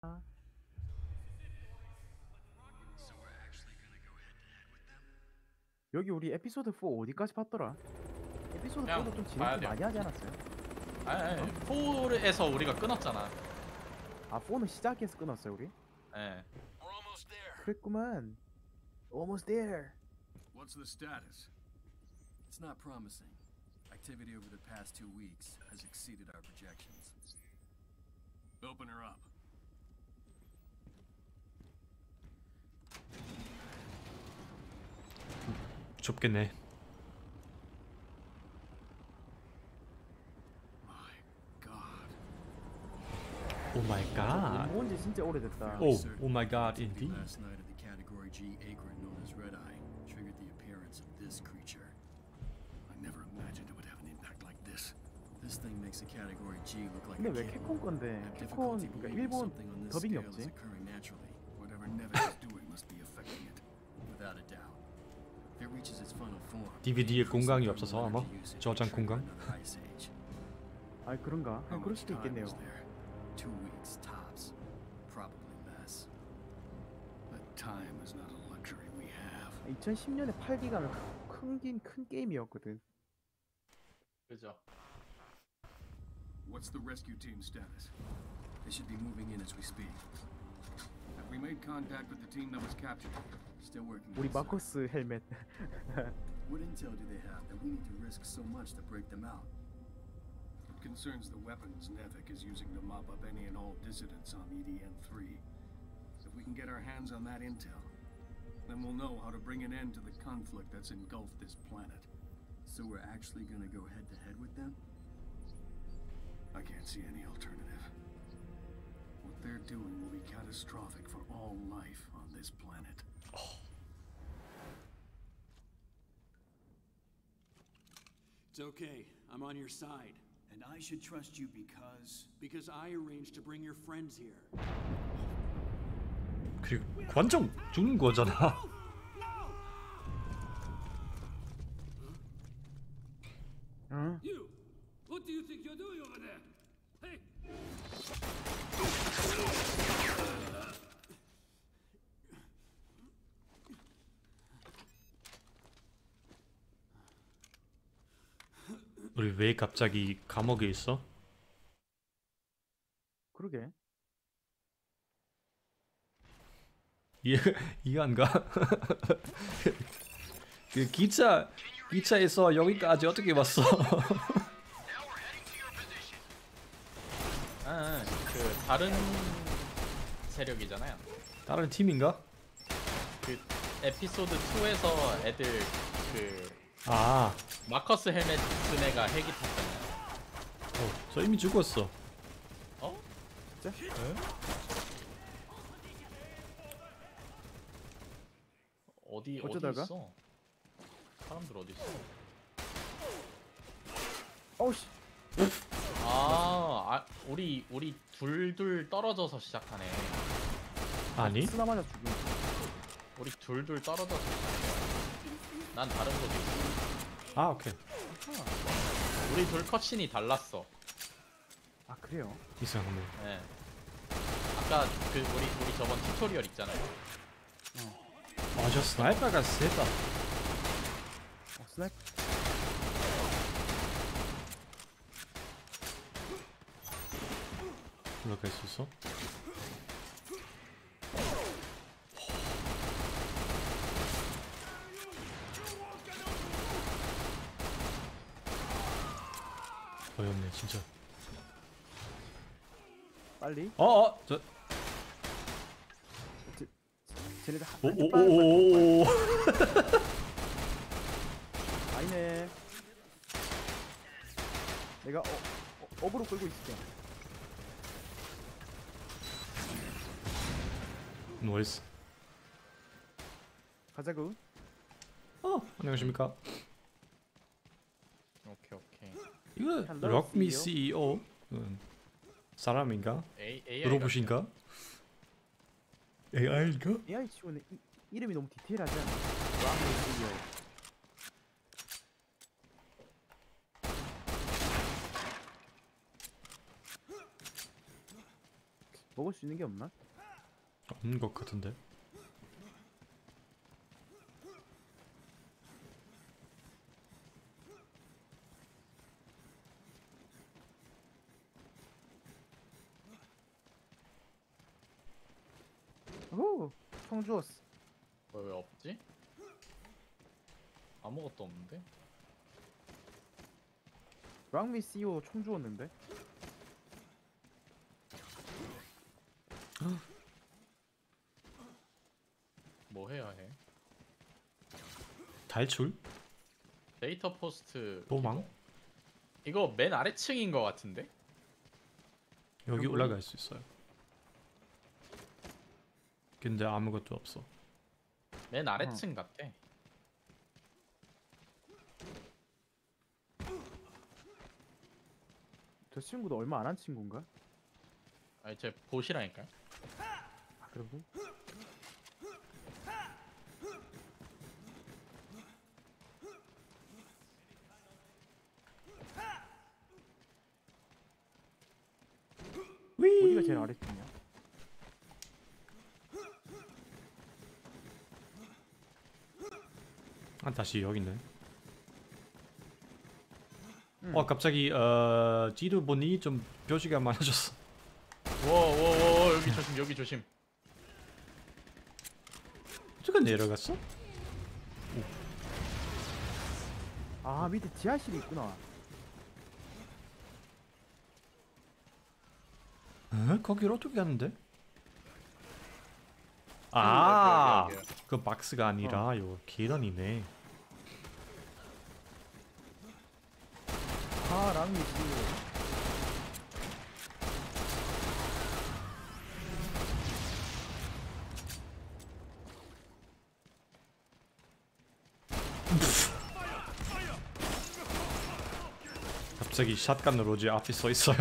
여기 우리 에피소드 4 어디까지 봤더라? 에피소드 그냥 4도 좀 봐야 진행 좀 돼요. 많이 하지 않았어요? 아니 4에서 우리가 끊었잖아. 아 4는 시작해서 끊었어요 우리? 예. We're almost there. 그랬구만. Almost there. What's the status? It's not promising. Activity over the past 2 weeks has exceeded our projections. Open her up. 좁겠네. My God. 오 마이 갓. 뭔지 진짜 오래됐다. 오, 오 마이 갓 Activity 인디. last night of the Category G egret known as Red Eye triggered the appearance of this creature. I never imagined it would have an impact like this. This thing makes a Category G look like 근데 a 왜 kid. 캡콤 건데? 캡콤 Difficulty 그러니까 believing 일본 something on this 더빙이 scale is 없지? occurring naturally. Whatever Nevik is doing must be affecting it, without a doubt. If it reaches its final form, DVD에 공간이 없어서 아마 저장 공간. 아 그런가? How 그럴 much 수도 time 있겠네요. is there? 2 weeks tops, probably less. But time is not a luxury we have. 2010년에 8기가는 큰 게임이었거든. 그죠. What's the rescue team status? They should be moving in as we speak. Have we made contact with the team that was captured? Still working. 우리 on this, 마커스 sir. 헬멧. What intel do they have that we need to risk so much to break them out? It concerns the weapons Nevik is using to mop up any and all dissidents on EDN-3. If we can get our hands on that intel, then we'll know how to bring an end to the conflict that's engulfed this planet. So we're actually gonna go head-to-head with them? I can't see any alternative. What they're doing will be catastrophic for all life on this planet. It's okay. I'm on your side. And I should trust you because... Because I arranged to bring your friends here. 그리고 관정 죽는 거잖아. 응? You! What do you think you're doing over there? Hey! 우리 왜 갑자기 감옥에 있어? 그러게. 이해 안 가? 그 기차에서 여기까지 어떻게 왔어? 그 다른 세력이잖아요. 다른 팀인가? 그 에피소드 2에서 애들 그 아, 마커스 헬멧 쓴 애가 헬기 탔잖아요. 저 이미 죽었어. 어? 진짜? 어디 어쩌다가? 있어? 사람들 어디 있어? 어우씨. 우리 둘 떨어져서 시작하네. 아니? 스나 맞아 죽인. 우리 둘 떨어져서 시작해. 난 다른 곳에 있어. 아, 오케이. 우리 둘 컷신이 달랐어. 아 그래요? 이상하네. 예. 아까 그 우리 저번 튜토리얼 있잖아요. 아, 저 스나이퍼가 세다. 스나이퍼. 올라갈 수 있어? 어이없네 진짜. 빨리. 저 쟤네들 오오오오오. 아니네. 내가 업으로 끌고 있을게. 노이스. 가자구. 안녕하십니까? 오케이. 이거 Hello, 럭미 CEO. CEO 사람인가? AI 로봇인가? AI인가? AI 치고는 이름이 너무 디테일하지 않아? 락미스요. 먹을 수 있는 게 없나? 없는 것 같은데. 오, 총 주웠어. 왜 없지? 아무것도 없는데? 랑미 CEO 총 주웠는데? 뭐 해야 해? 탈출? 데이터 포스트 도망? 기동. 이거 맨 아래층인 것 같은데? 여기 여기? 올라갈 수 있어요. 근데 아무것도 없어. 맨 아래층 같아. 저 친구도 얼마 안 한 친구인가? 아니 제 보시라니까요. 아, 그러고? 어디가 제일 아래쪽이냐? 아 다시 여기 있네. 갑자기 지도 보니 좀 표시가 많아졌어. 워워워 여기 조심 여기 조심. 저거 내려갔어? 아, 밑에 지하실이 있구나. 거기로 어떻게 가는데? 여기. 그 박스가 아니라 요 계단이네. 아, 랑미 CEO. 갑자기 샷건으로 제 앞에 서 있어요.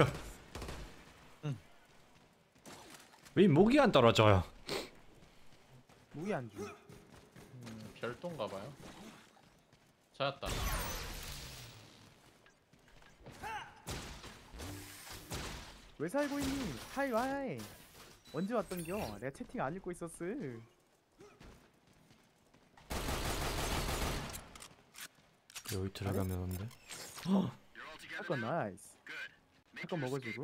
왜 목이 안 떨어져요? 무기 안 주. 별도인가 봐요. 찾았다. 왜 살고 있니? 하이 와이. 언제 왔던겨? 내가 채팅 안 읽고 있었어. 여기 들어가면 안 돼? 사건 나이스. 사건 먹어주고.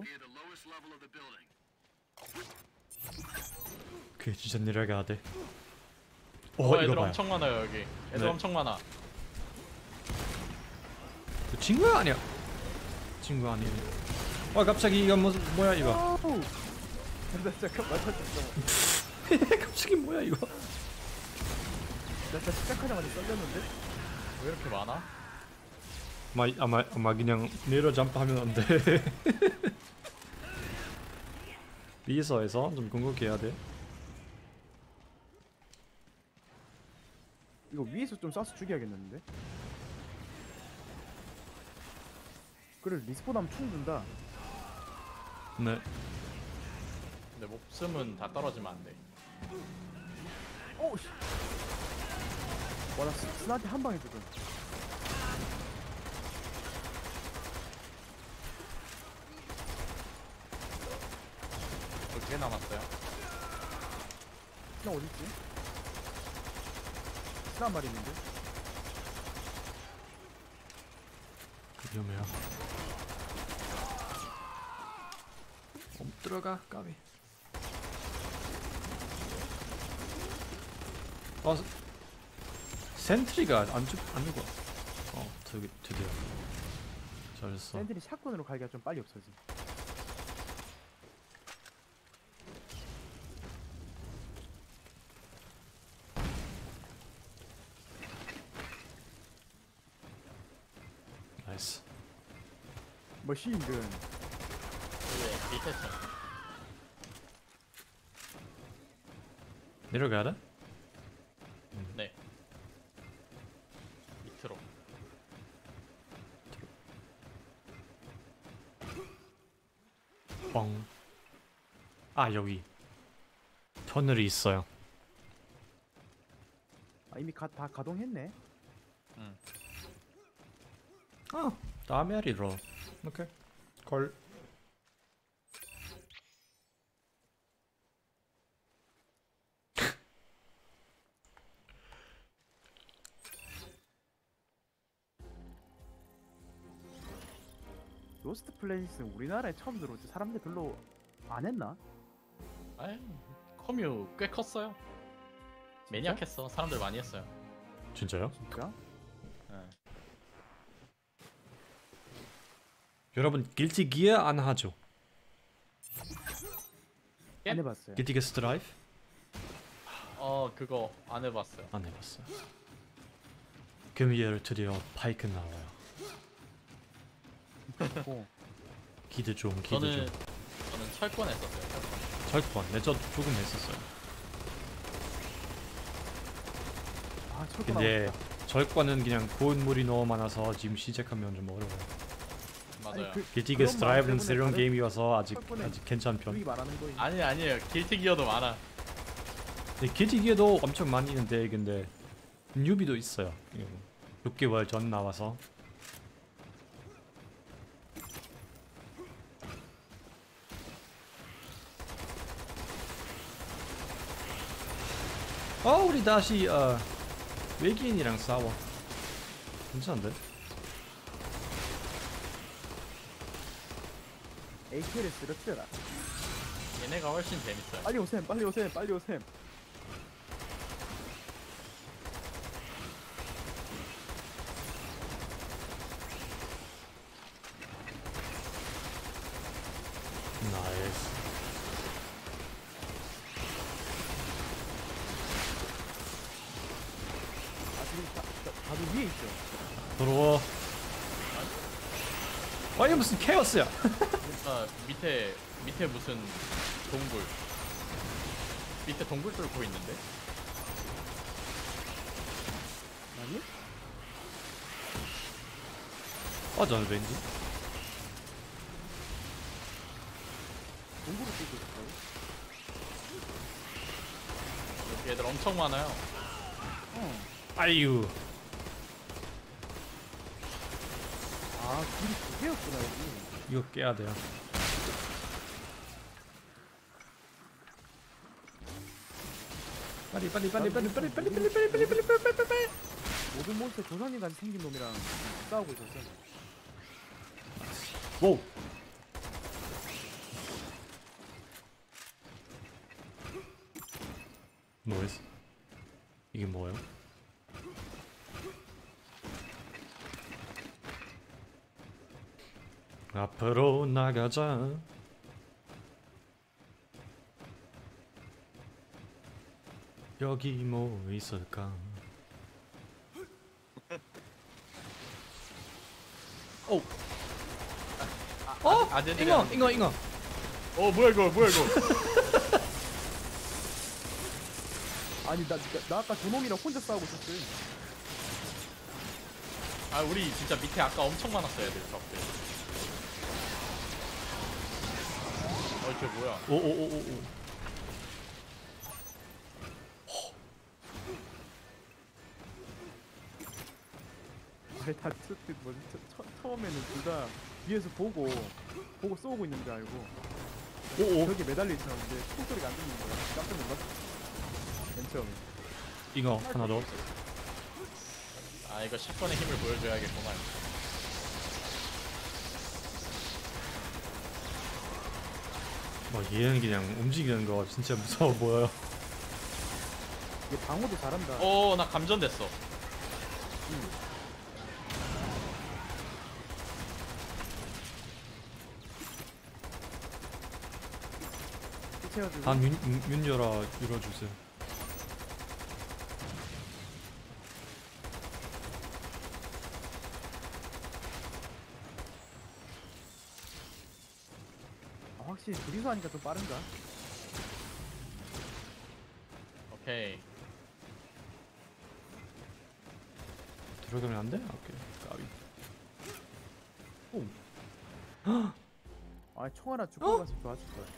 그게 진짜 내려가야 돼. 이거 이거 봐요. 엄청 많아요 여기. 애들 네. 엄청 많아. 그 친구야 아니야? 친구 아니네. 갑자기 이거 뭐야 이거? 오우. 나 잠깐만 잠깐만. 갑자기 뭐야 이거? 나 진짜 시작하자마자 썰렸는데? 왜 이렇게 많아? 아마 그냥 내려 점프하면 안 돼. 위에서에서 좀 궁극해야 돼. 이거 위에서 좀 쏴서 죽여야겠는데? 그래, 리스폰하면 총 준다. 네. 근데 목숨은 다 떨어지면 안 돼. 오우 씨. 와, 나 스나한테 한 방에 죽음. 몇 개 남았어요? 스나 어딨지? 스나 한 마리 있는데? 위험해요. 못 들어가 까비. 센트리가 안 죽어. 드디어. 잘했어. 샌들이 샷건으로 갈기가 좀 빨리 없어지. 나이스. 머신건. 여기 밑에 층. 내려가야 돼? 네. 밑으로. 뻥. 여기 터널이 있어요. 아, 이미 다 가동했네. 응. 다음에 하리로. 오케이. 걸. 로스트 플래닛은 우리나라에 처음 들어올 때 사람들 별로 안 했나? 아이, 커뮤 꽤 컸어요. 매니악했어. 사람들 많이 했어요. 진짜요? 진짜? 예. 여러분 길티 기어 안 하죠? 예? 안 해봤어요. 길티 기어 스트라이프? 그거 안 해봤어요. 안 해봤어요. 금요일 드디어 바이크 나와요. 고 기대 좀 기대 저는 좀. 저는 철권 했었어요. 철권. 철권 내 저도 조금 했었어요. 아 철권 근데 하고 싶다. 철권은 그냥 고인물이 너무 많아서 지금 시작하면 좀 어려워요. 맞아요. 길티 기어 그런 스트라이프는 마음 때문에 새로운 다른 게임이어서 아직 철권에 괜찮은 편. 우리 말하는 거임. 아니에요. 길티 기어도 많아. 근데 길티 기어도 엄청 많이 있는데 근데 뉴비도 있어요. 6개월 전 나와서. 우리 다시 외계인이랑 싸워. 괜찮은데? AK를 쓰러뜨려라. 얘네가 훨씬 재밌어요. 빨리 오셈, 빨리 오셈, 빨리 오셈. 나이스. 아 지금 다들 위에 있죠. 들어와. 이게 무슨 케어스야? 밑에 무슨 동굴. 밑에 동굴 뚫고 있는데? 아니? 저는 왠지. 공부를 쓰고 있어요. 여기 애들 엄청 많아요. 아유. 아 길이 두 개였구나 여기. 이거 깨야 돼요. 빨리. 모든 몬스터 조선인간 생긴 놈이랑 싸우고 있었어. 오. 뭐였어? 이게 뭐예요? 앞으로 나가자. 여기 뭐 있을까? 오. 아재들이 잉어. 뭐야 이거. 아니 나 아까 저놈이랑 혼자 싸우고 있었어. 아 우리 진짜 밑에 아까 엄청 많았어요 애들 적들. 이게 뭐야? 오오오오오. 아니 다 뭐지? 처음에는 둘 다 위에서 보고 쏘고 있는 줄 알고 오오. 벽에 매달려 있었는데 총소리가 안 들리는 거야. 깜짝 놀랐어. 맨 처음에. 잉어 하나 더. 아 이거 샷건의 힘을 보여줘야겠구만. 얘는 그냥 움직이는 거 진짜 무서워 보여요. 얘 방어도 잘한다. 나 감전됐어. 채워주고. 단 문 열어주세요. 확실히 둘이서 하니까 좀 빠른가? 오케이. 들어가면 안 돼? 오케이. 까비. 아 총 하나 주고 가서 좋았을 거야.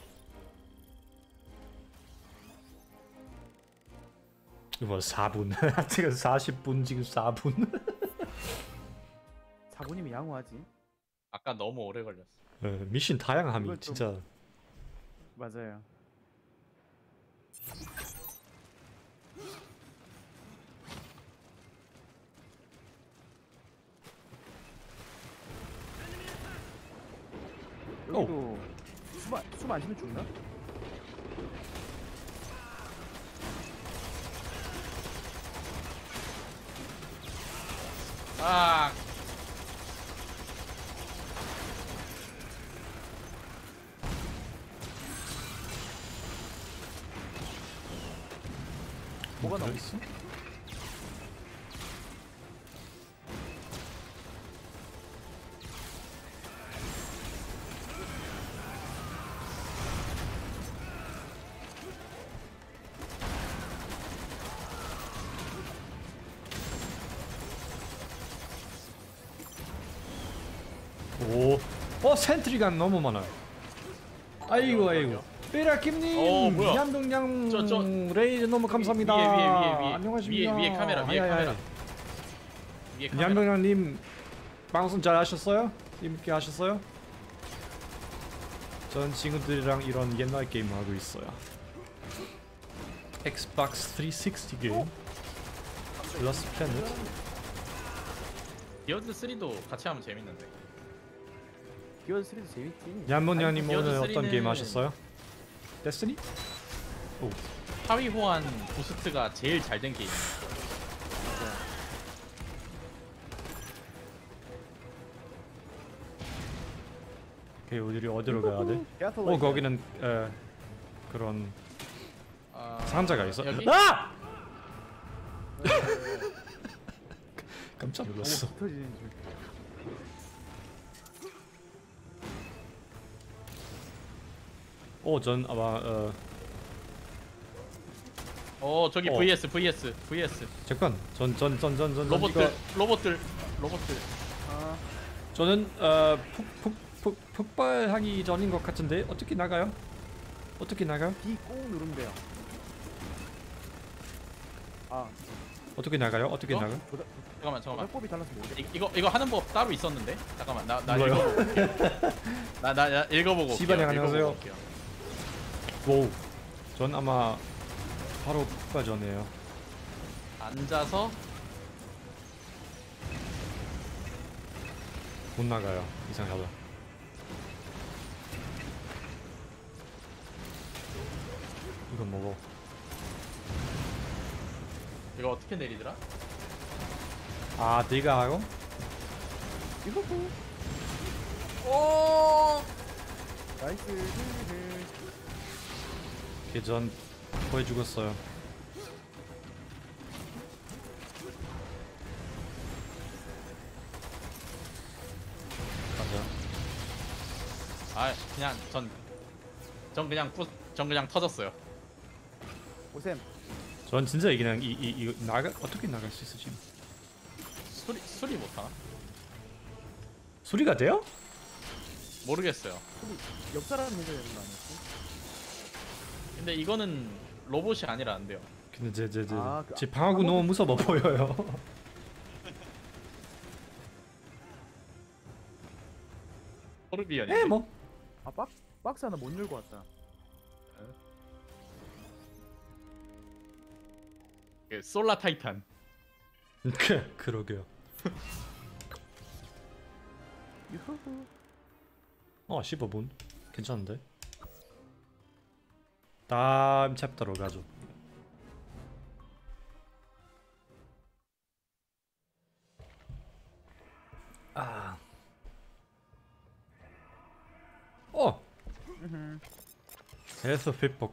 이거 4분. 지금 40분 지금 4분. 자부님이 양호하지. 아까 너무 오래 걸렸어. 미션 다양함이 이거 좀- 진짜. 맞아요. 여기도 숨 안 쉬면 죽나? 아, 뭐가 나와? 있어? 오, 센트리가 너무 많아요. 아이고 아이고. 삐라킴님, 어, 뭐야? 얌동양 저 레이드 너무 감사합니다. 위에 안녕하십니까. 위에 카메라, 위에 아이, 아이. 카메라. 위에 카메라. 얌동양님 방송 잘 하셨어요? 재밌게 하셨어요? 전 친구들이랑 이런 옛날 게임 하고 있어요. 엑스박스 360 게임. 러스트 플래닛. 디어드 3도 같이 하면 재밌는데. 기어드 3도 재밌지. 얌동양님 아니, 오늘 디어드 어떤 3는 게임 하셨어요? 데스니? 하위 호환 부스트가 제일 잘 된 게임. 오케이, 어디로 가야 돼? 야토 거기는 그런 아, 상자가 있어. 여기? 아! 깜짝 놀랐어. 터지는 줄. 전 아마 저기 어. VS. 잠깐. 전 로봇들. 아, 저는 폭발하기 전인 것 같은데 어떻게 나가요? 어떻게 나가요? D 꼭 누르면 돼요. 아, 어떻게 나가요? 어떻게 어? 나가? 잠깐만. 조작법이 달라서 모르겠어. 이거 하는 법 따로 있었는데. 잠깐만. 나 뭐요? 읽어볼게. 나 읽어보고. 시바냥 올게요. 안녕하세요. 읽어보고 올게요. 오. 전 아마 바로 폭발 전이에요. 앉아서 못 나가요. 이상하다. 이거 먹어. 이거 어떻게 내리더라? 아, 네가 하고? 이거 뭐? 오! 나이스. 걔전 거의 죽었어요. 가자. 아, 그냥 전 그냥 터졌어요. 오셈. 전 진짜 그냥 이거 어떻게 나갈 수 있어 지금? 수리 못하나? 수리가 돼요? 모르겠어요. 역사라는 문제가 되는 거 아니었어? 근데 이거는 로봇이 아니라 안 돼요. 근데 그 제 방하고 너무 무서워 보여요. 토르비언이. 뭐. 아, 박스 하나 못 열고 왔다. 솔라 타이탄. 그러게요. 유후후. 15분. 괜찮은데? 다음 챕터로 가죠. 에서 픽복.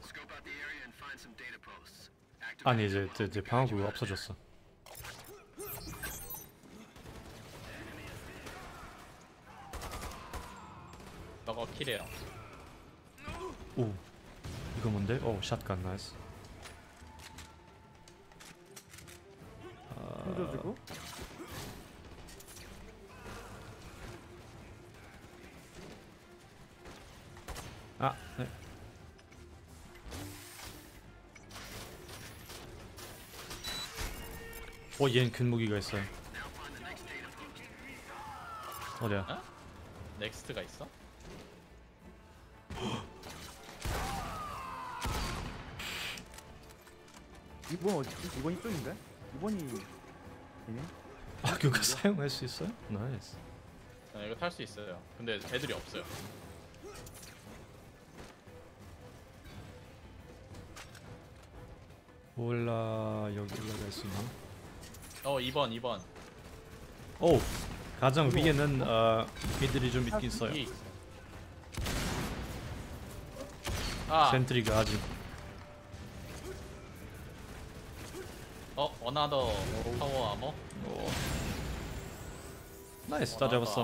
아니 이제 방어구가 없어졌어. 너가 킬해요. 오, 이거 뭔데? 오, 샷건 나이스. 힘줘주고. 네. 얘는 큰 무기가 있어요. 어디야? 어? 넥스트가 있어? 이번 어디? 이번 이쪽인데? 이번이 얘네? 그거 사용할 수 있어요? 나이스. 이거 탈 수 있어요. 근데 애들이 없어요. 몰라 여기 올라갈 수 있나? 2번. 오 가장 위에는 애들이 좀 있긴 있어요. 위에 있어. 아, 센트리가 아직 어나더 파워 아머. 나이스 다 잡았어.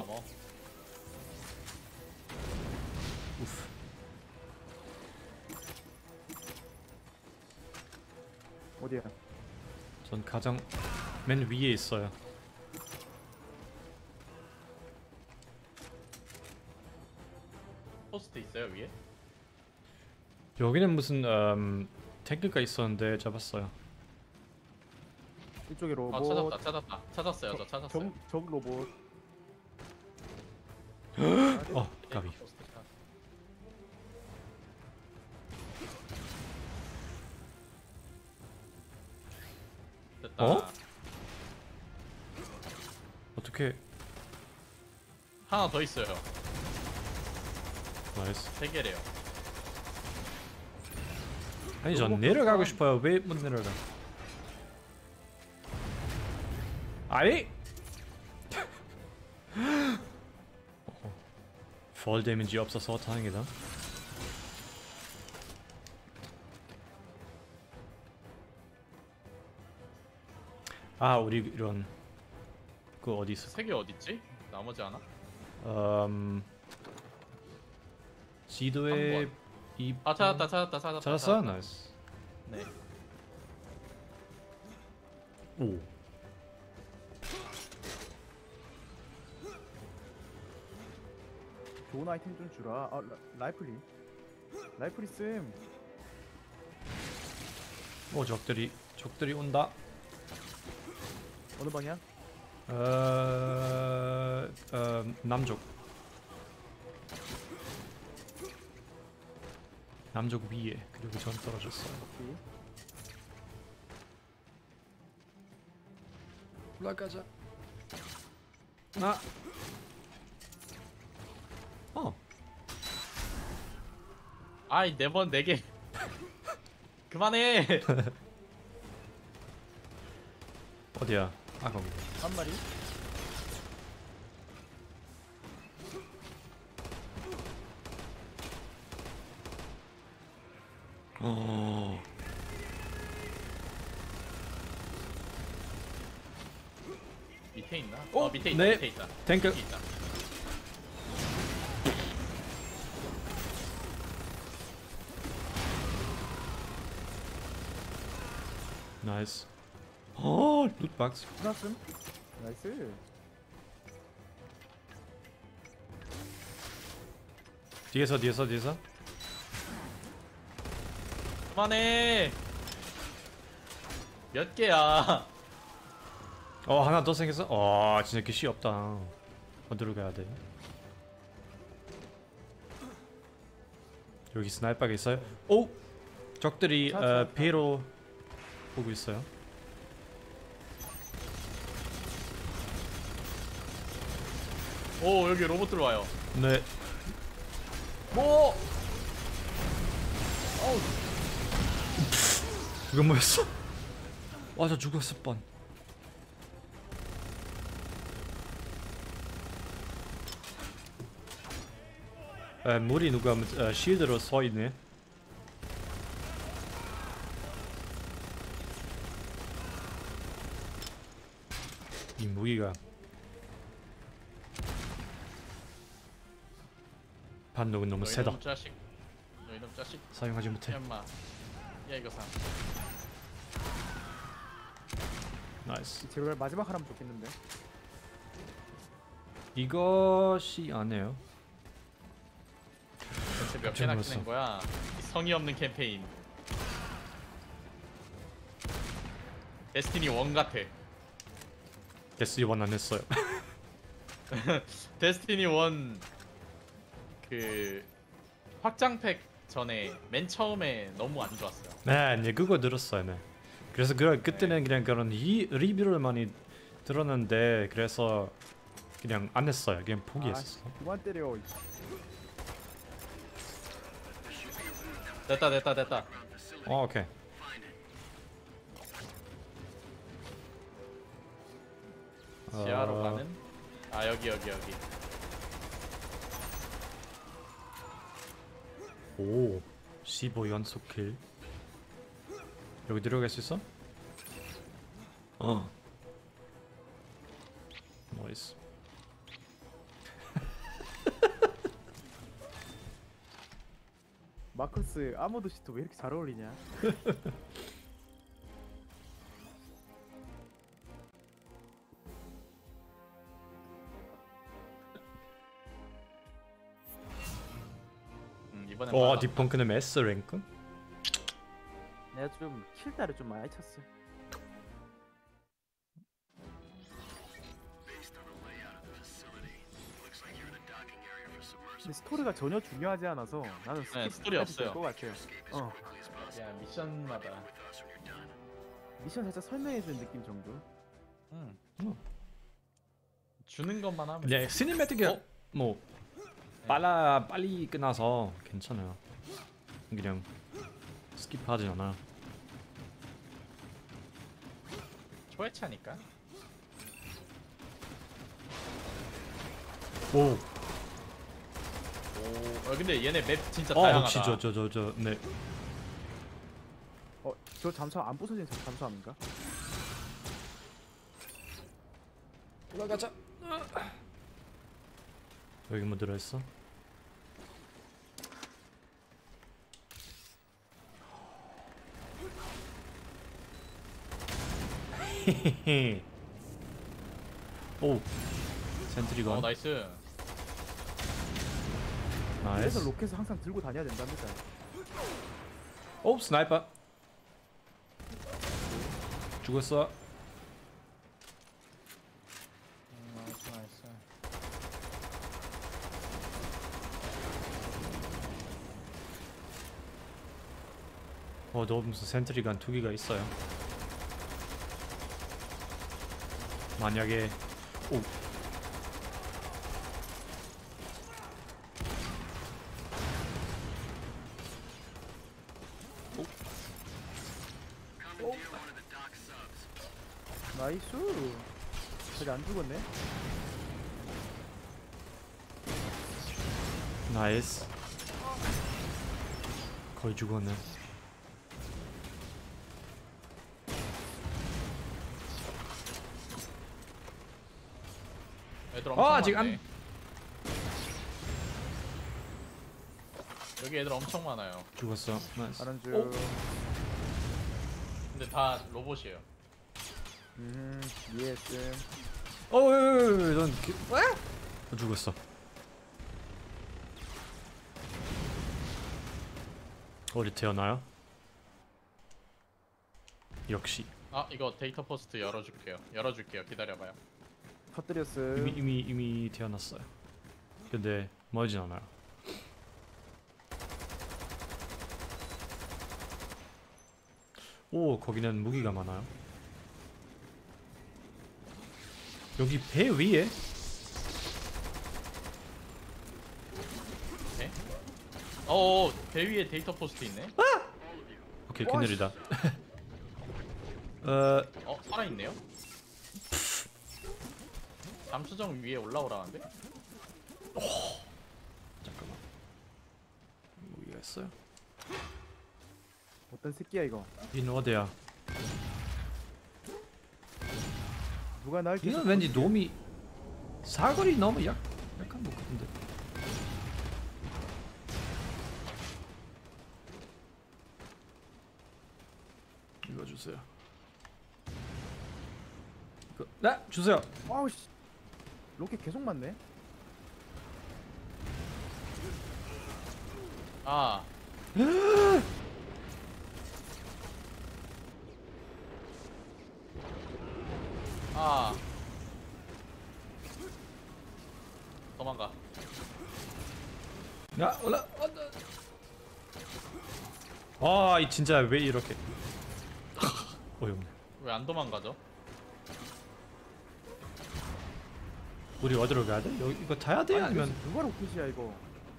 우프. 어디야? 전 가장 맨 위에 있어요. 포스트 있어요 위에? 여기는 무슨 탱크가 있었는데 잡았어요. 이쪽에 로봇. 찾았어요. 저 찾았어요. 적 로봇. 까비. 포스트 찾았어. 됐다. 어? 어떻게? 하나 더 있어요. 나이스. 3개래요. 아니 전 내려가고 싶어요. 왜 못 내려가? 아니? 펄 데미지 없어서 다행이다. 아 우리 이런 그 어디 있어? 3개 어딨지? 나머지 하나? 지도에 이 아 찾았다. 찾았어? 나이스. 네. 오. 좋은 아이템 좀 주라. 라이플리 쌤. 오 적들이 온다. 어느 방향? 남쪽. 남쪽 위에. 그리고 전 떨어졌어요. 오케이. 올라가자. 아. 아이 4번 4개. 그만해. 어디야? 아 거기. 한 마리. 어. 밑에 있나? 어, 밑에 있다. 네. 밑에 있다. 탱크. 밑에 있다. 나이스. 룻박스. 끝났음. 나이스. 뒤에서. 그만해. 몇 개야? 하나 더 생겼어. 진짜 기시 없다. 어디로 가야 돼? 여기 스나이퍼가 있어요. 오, 적들이 배로 보고 있어요. 오 여기 로봇 들어와요. 네. 뭐? 이건 뭐였어? 저 죽었을 뻔. 물이 누가 실드로 서 있네. 이 무기가 반동은 너무 세다. 이놈 자식. 너 이놈 자식. 사용하지 못해. 엄마. 야 이거 사. 나이스. 제발 마지막 하나면 좋겠는데. 이것이 아니에요. 대체 몇 깜짝 개나 놀랐어. 키는 거야? 이 성의 없는 캠페인. 데스티니 1 같아. 데스티 1 안 했어요. 데스티니 1 그 확장팩 전에 맨 처음에 너무 안 좋았어요. 네, 그거 들었어요. 네. 그래서 그때는 그냥 그런 이 리뷰를 많이 들었는데 그래서 그냥 안 했어요. 그냥 포기했어. 그만 때려. 됐다. 오케이. 지하로 가는? 아 여기. 오 15 연속 킬. 여기 들어갈 수 있어? 나이스. 마커스 아모드 시트 왜 이렇게 잘 어울리냐? 이번엔 와 빨라. 디펑크는 S 랭크? 내가 좀 킬다를 좀 많이 쳤어. 근데 스토리가 전혀 중요하지 않아서 나는 네, 스킵 스토리 해도 될 없어요. 것 같아요. 그냥 미션마다. 미션 살짝 설명해주는 느낌 정도. 주는 것만 하면. 네 시네매틱이 어? 뭐 빨리 끝나서 괜찮아요. 그냥 스킵하지 않아. 초회차니까. 오. 오, 근데 얘네 맵 진짜 어 다양하다. 혹시 저 네. 저 잠수함 안 부서진 잠수함인가? 올라가자. 여기 뭐 들어있어? 오 센트리건 나이스. 그래서 나이스. 로켓을 항상 들고 다녀야 된답니다. 오 스나이퍼 죽었어. 나이스. 너 무슨 센트리건 2개가 있어요. 만약에 오 나이스. 아직 안 죽었네. 나이스. 거의 죽었네. 애들 엄청 아직 많네. 안- 여기 애들 엄청 많아요. 죽었어. 나이스. 다른 중. 오. 근데 다 로봇이에요. ESM. 넌 죽었어. 어디 태어나요? 역시 아 이거 데이터 포스트 열어줄게요. 기다려봐요. 터뜨렸음. 이미 태어났어요. 근데 멀진 않아요. 오 거기는 무기가 많아요. 여기 배 위에 네? 어, 배 위에 데이터 포스트 있네. 오케이 와, 그늘이다. 살아있네요. 잠수정 위에 올라오라는데? 잠깐만. 무기가 있어요? 어떤 새끼야 이거? 이는 어디야? 누가 날 이건 계속 왠지 건드려? 놈이 사거리 너무 약한 것 같은데. 이거 주세요. 이거 주세요. 아우 씨. 로켓 계속 맞네. 아. 아. 도망가. 야 올라. 이 진짜 왜 이렇게 어이없네. 왜 안 도망가죠? 우리 어디로 가야 돼? 여기 이거 타야 돼? 아니면 누가 로켓이야 이거?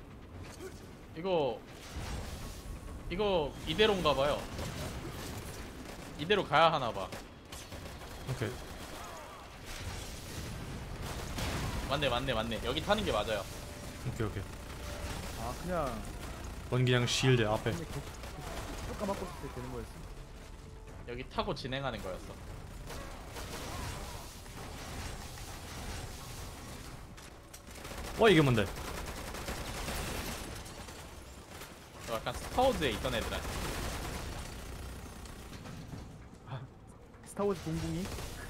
이거 이대로인가 봐요. 이대로 가야 하나 봐. 오케이. 맞네. 여기 타는 게 맞아요. 오케이. 아 그냥 넌 그냥 실드 앞에. 그냥 쭉 까먹고 있을 때 되는 거였어. 여기 타고 진행하는 거였어. 이게 뭔데? 약간 스타워즈에 있던 애들 아니야? 스타워즈 공공이?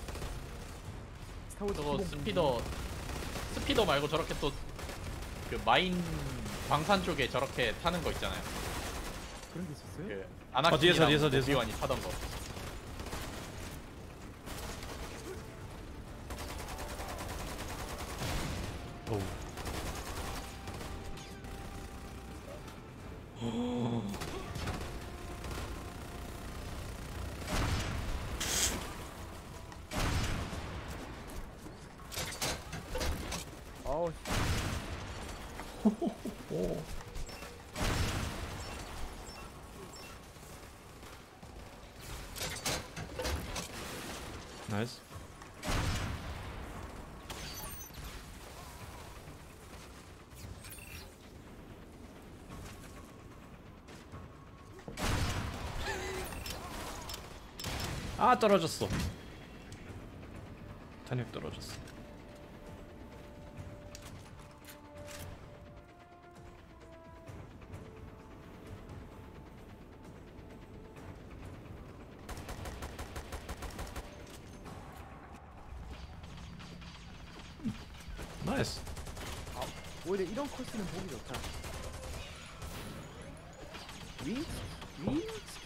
스타워즈 저거 90. 스피더 말고 저렇게 또 그 마인 광산 쪽에 저렇게 타는 거 있잖아요. 그런 게 있었어요? 그 아나킨이랑 뒤에서. 오비완이 타던 거. 오. 아우 씨. 나이스. 아 떨어졌어. 탄약 떨어졌어. 나이스. 오히려 이런 코스는 보기 좋다. 윈?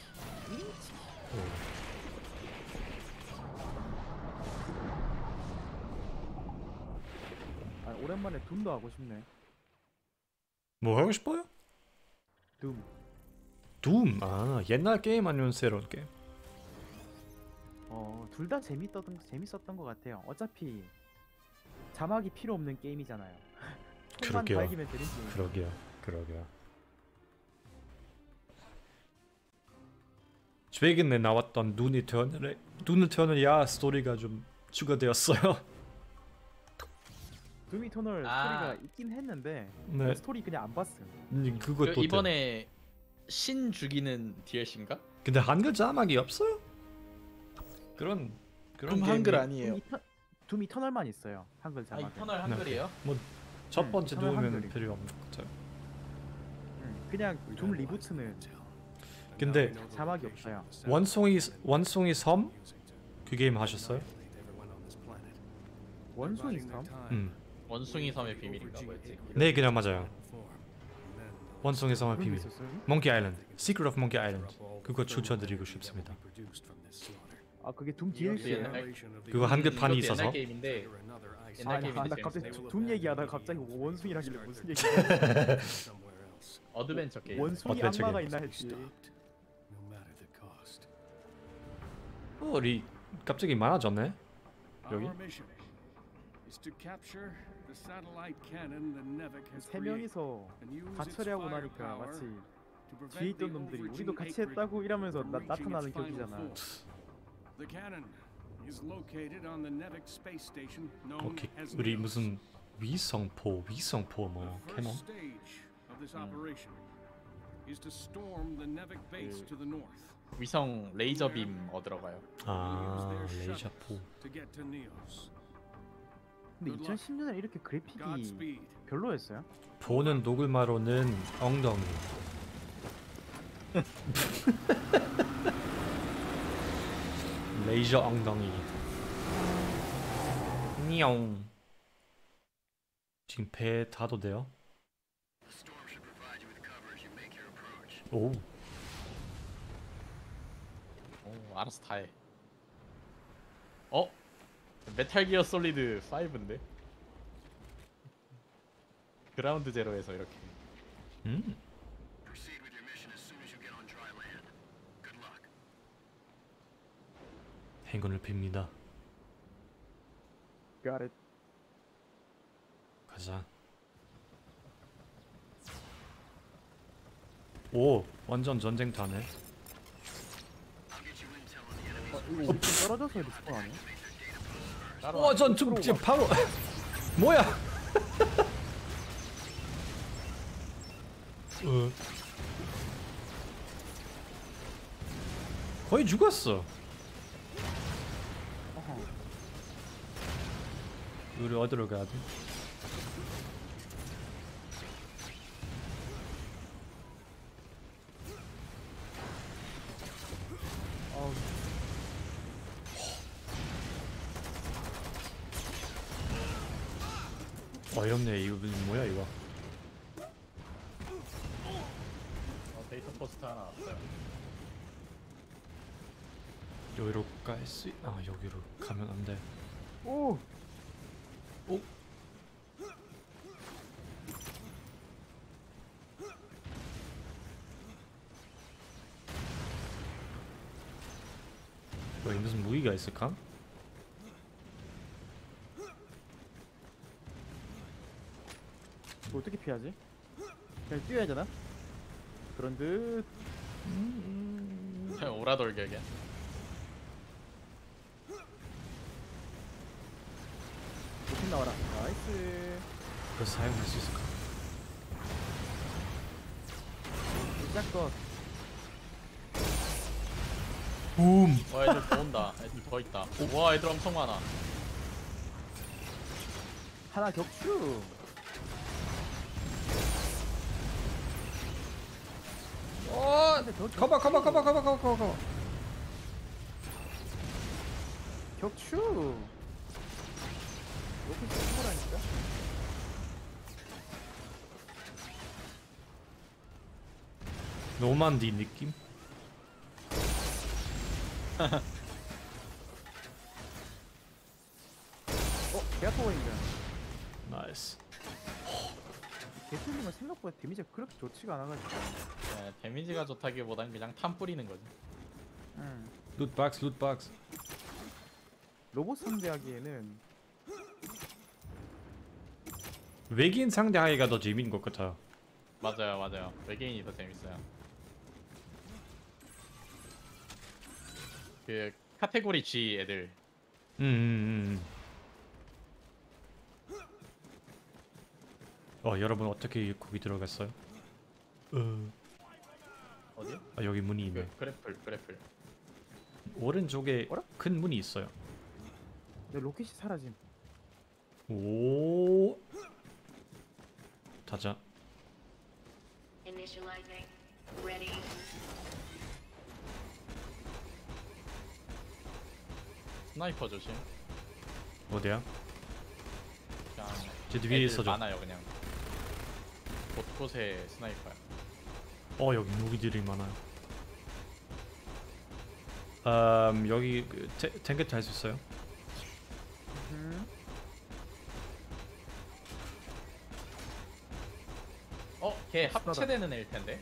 아 오랜만에 둠도 하고 싶네. 뭐 하고 싶어요? 둠. 둠. 아 옛날 게임 아니면 새로운 게임? 둘 다 재밌었던 것 같아요. 어차피 자막이 필요 없는 게임이잖아요. 총만 그러게요. 밝히면 되는 게임. 그러게요. 최근에 나왔던 눈을 태어나야 스토리가 좀 추가되었어요. 둠 이터널 아. 스토리가 있긴 했는데 네. 스토리 그냥 안 봤음. 그것도 그 이번에 신 죽이는 DLC인가? 근데 한글 자막이 없어요? 그런 한글 게임이- 아니에요. 둠 이터널만 있어요. 한글 아 자막. 이터널 한글이에요? 첫 번째 이터널 누우면 한글이. 필요 없는 것 같아요. 그냥 둠 리부트는 근데 자막이 없어요. 원숭이 섬? 그 게임 하셨어요? 원숭이 섬? 원숭이 섬의 비밀인가 뭐였지? 네 그냥 맞아요. 원숭이 섬의 그런 게 비밀. 있었어요? 몽키 아일랜드. Secret of Monkey Island. 그거 추천드리고 싶습니다. 아 그게 둠 DLC예요? 옛날- 그거 한글판이 이것도 있어서 옛날 게임인데 옛날 게임인데 나 갑자기 재밌어요. 둠 얘기하다가 갑자기 원숭이라길래 무슨 얘기야? 어드벤처 게임. 원숭이 어드벤처 악마가 게임. 있나 했지. 우리 갑자기 많아졌네. 여기? 세 명이서 다 처리하고 나니까 마치 뒤에 있던 놈들이 우리도 같이 했다고 이러면서 나타나는 격이잖아. 오케이 우리 무슨 위성포 뭐 캐논? 위성 레이저 빔 얻으러 가요. 아 레이저포. 근데 2010년에 이렇게 그래픽이 별로였어요? 보는 녹을마로는 엉덩이. 레이저 엉덩이. 냐옹. 지금 배 타도 돼요? 오. 오, 알아서 다 해. 메탈 기어 솔리드 5인데? 그라운드 제로에서 이렇게. 행운을 빕니다. Got it. 가자. 오, 완전 전쟁터네. 이거 떨어져서 리스폰 아니야? 따로 와, 전 지금 바로 뭐야? 거의 죽었어. 어허. 우리 어디로 가야 돼? 어우. 어이없네. 이거 뭐야 이거? 데이터 포스트 하나 왔어요. 여기로 갈 수? 아 여기로 가면 안 돼. 오. 오. 여기 무슨 무기가 있을까? 이거 어떻게 피하지? 그냥 뛰어야 되나? 그런 듯. 그냥 오라돌격이야. 도핑 나와라. 나이스. 그걸 사용할 수 있을까? 시작 것. 붐. 애들 더 온다. 애들 더 있다. 와, 애들 엄청 많아. 하나 격추. 근데 더 가봐. 격추. 이렇게 친구라니까. 노만디 느낌? 개토인가. 나이스. 개토님은 생각보다 데미지가 그렇게 좋지가 않아가지고. 네, 데미지가 좋다기보단 그냥 탐 뿌리는 거지. 응. 룻박스. 로봇 상대하기에는 외계인 상대하기가 더 재밌는 것 같아요. 맞아요. 외계인이 더 재밌어요. 그 카테고리 G 애들. 여러분 어떻게 거기 들어갔어요? 어디? 아 여기 문이 있네. 그래플. 오른쪽에 어라? 큰 문이 있어요. 내 로켓이 사라짐. 오. 타자. Initializing. Ready. 스나이퍼 조심. 어디야? 그냥 제 뒤에 애들 있어줘. 많아요 그냥. 곳곳에 스나이퍼야. 여기 무기들이 많아요. 여기 그, 탱크 탈 수 있어요? 걔 합체되는 애일 텐데.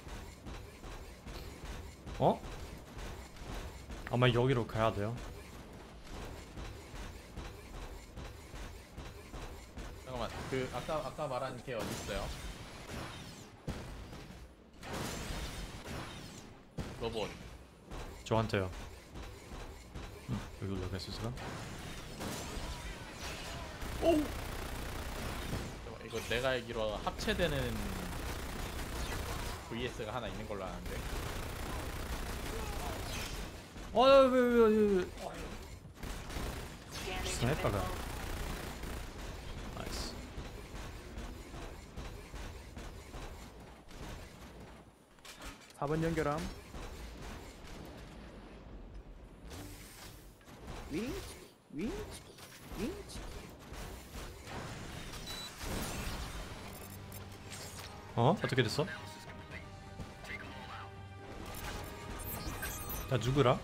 아마 여기로 가야 돼요. 잠깐만. 그 아까 말한 걔 어디 있어요? 로봇. 저한테요. 여기 올라갈 수 있을까? 이거 내가 알기로 합체되는 VS가 하나 있는 걸로 아는데. 왜. Scanning 스나이퍼가. individual. 나이스. 4번 연결함. 윙치. 어떻게 됐어? 나 누구라?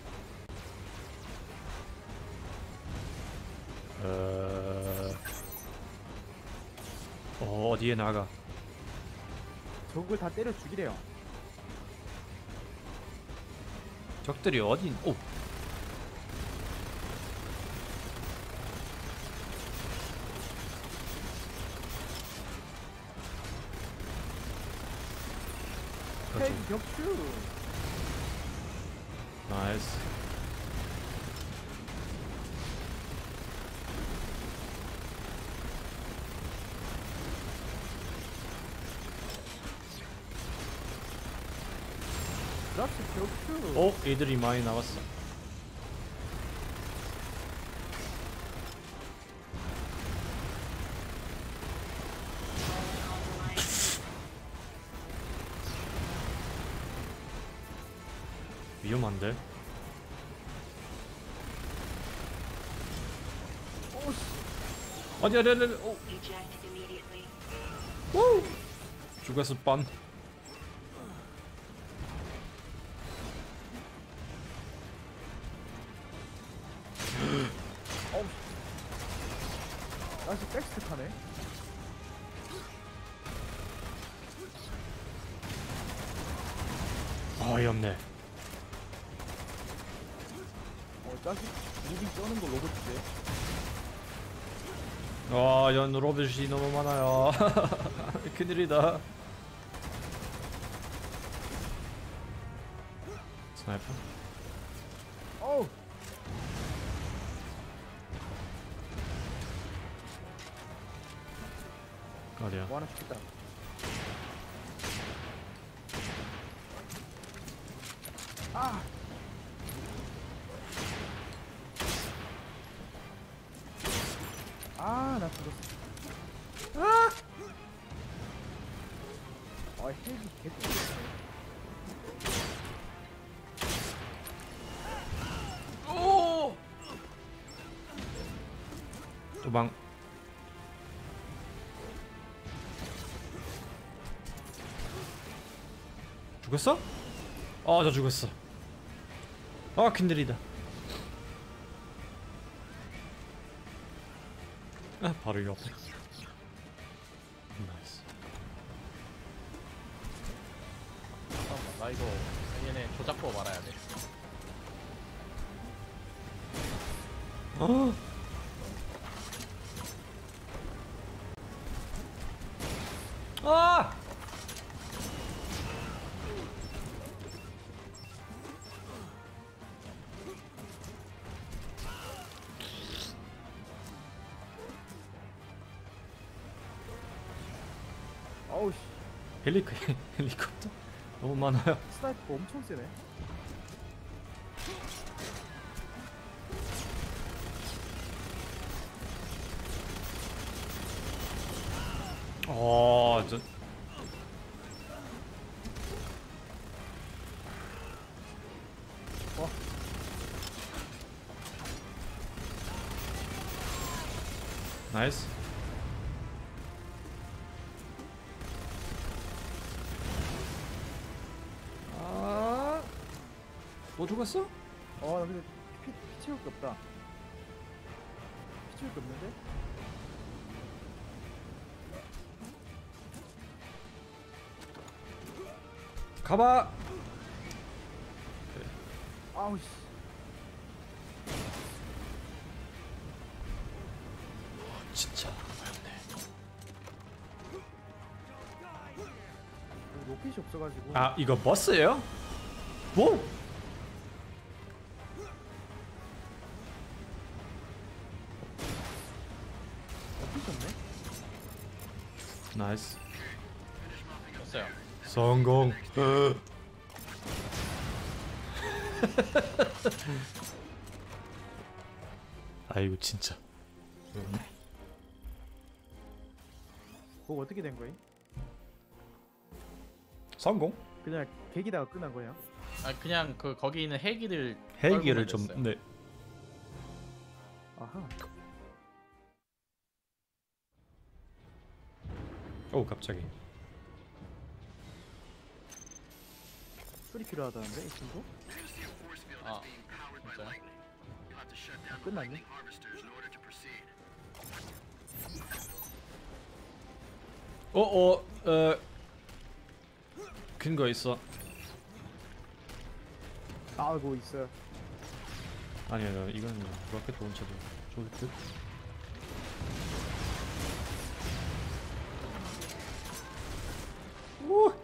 어디에 나가? 적을 다 때려 죽이래요. 적들이 어디? 오. 핵 격추. 나이스. 가스 벽수. 어? 애들이 많이 나왔어. 위험한데? 아니 아니 아니. 오. 오. 죽었을 뻔. 다시 백스텝 하네. 어이없네. 짜식 무빙 쩌는 거 로봇이지. 와, 연 로봇이 너무 많아요. 큰일이다. 스나이퍼? 어우. 어디야? 뭐 하나 죽겠다. 아. 아, 나 죽었어. 아! 헬기 개꿀. 오! 도망. 죽었어? 저 죽었어. 큰일이다. 바로 옆에. 나이스. 잠깐만, 나 이거 얘네 조작법 알아야 돼. 어? 아! 어우 씨. 헬리콥터 너무 많아요. 스나이퍼 엄청 세네. 저 나이스. 또 죽었어? 나 근데 피 채울 게 없다. 피 채울 게 없는데? 가봐. 아우 씨. 진짜 어렵네. 로켓이 없어가지고. 이거 버스예요? 뭐? 로켓이 없네. 나이스. 됐어요. 성공. 아이고 진짜. 그거 어떻게 된 거임? 성공? 그냥 계기다가 끝난 거야? 그냥 거기 있는 헬기를 헬기를 떨구면 좀 됐어요. 네. 아하. 오 갑자기. 소리 필요하다는데 이 친구? 진짜요? 끝났네? 근거 있어. 나오고 있어. 아니야, 이건 로켓 론처도 좋을 듯. 오!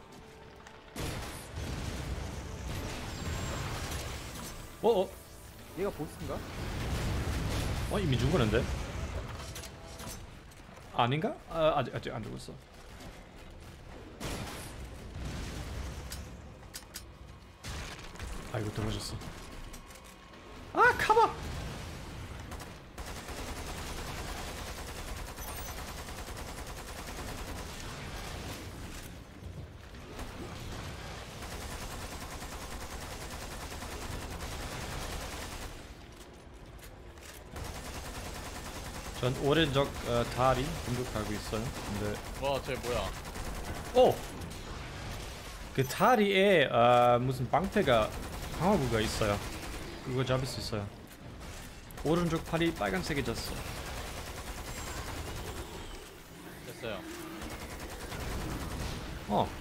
얘가 보스인가? 이미 죽었는데? 아닌가? 아직 안 죽었어. 아이고 떨어졌어. 아 카바. 전 오른쪽 다리 공격하고 있어요. 근데 와, 쟤 뭐야? 오! 그 다리에 무슨 방패가 방어구가 있어요. 그거 잡을 수 있어요. 오른쪽 팔이 빨간색이졌어. 됐어요. 어.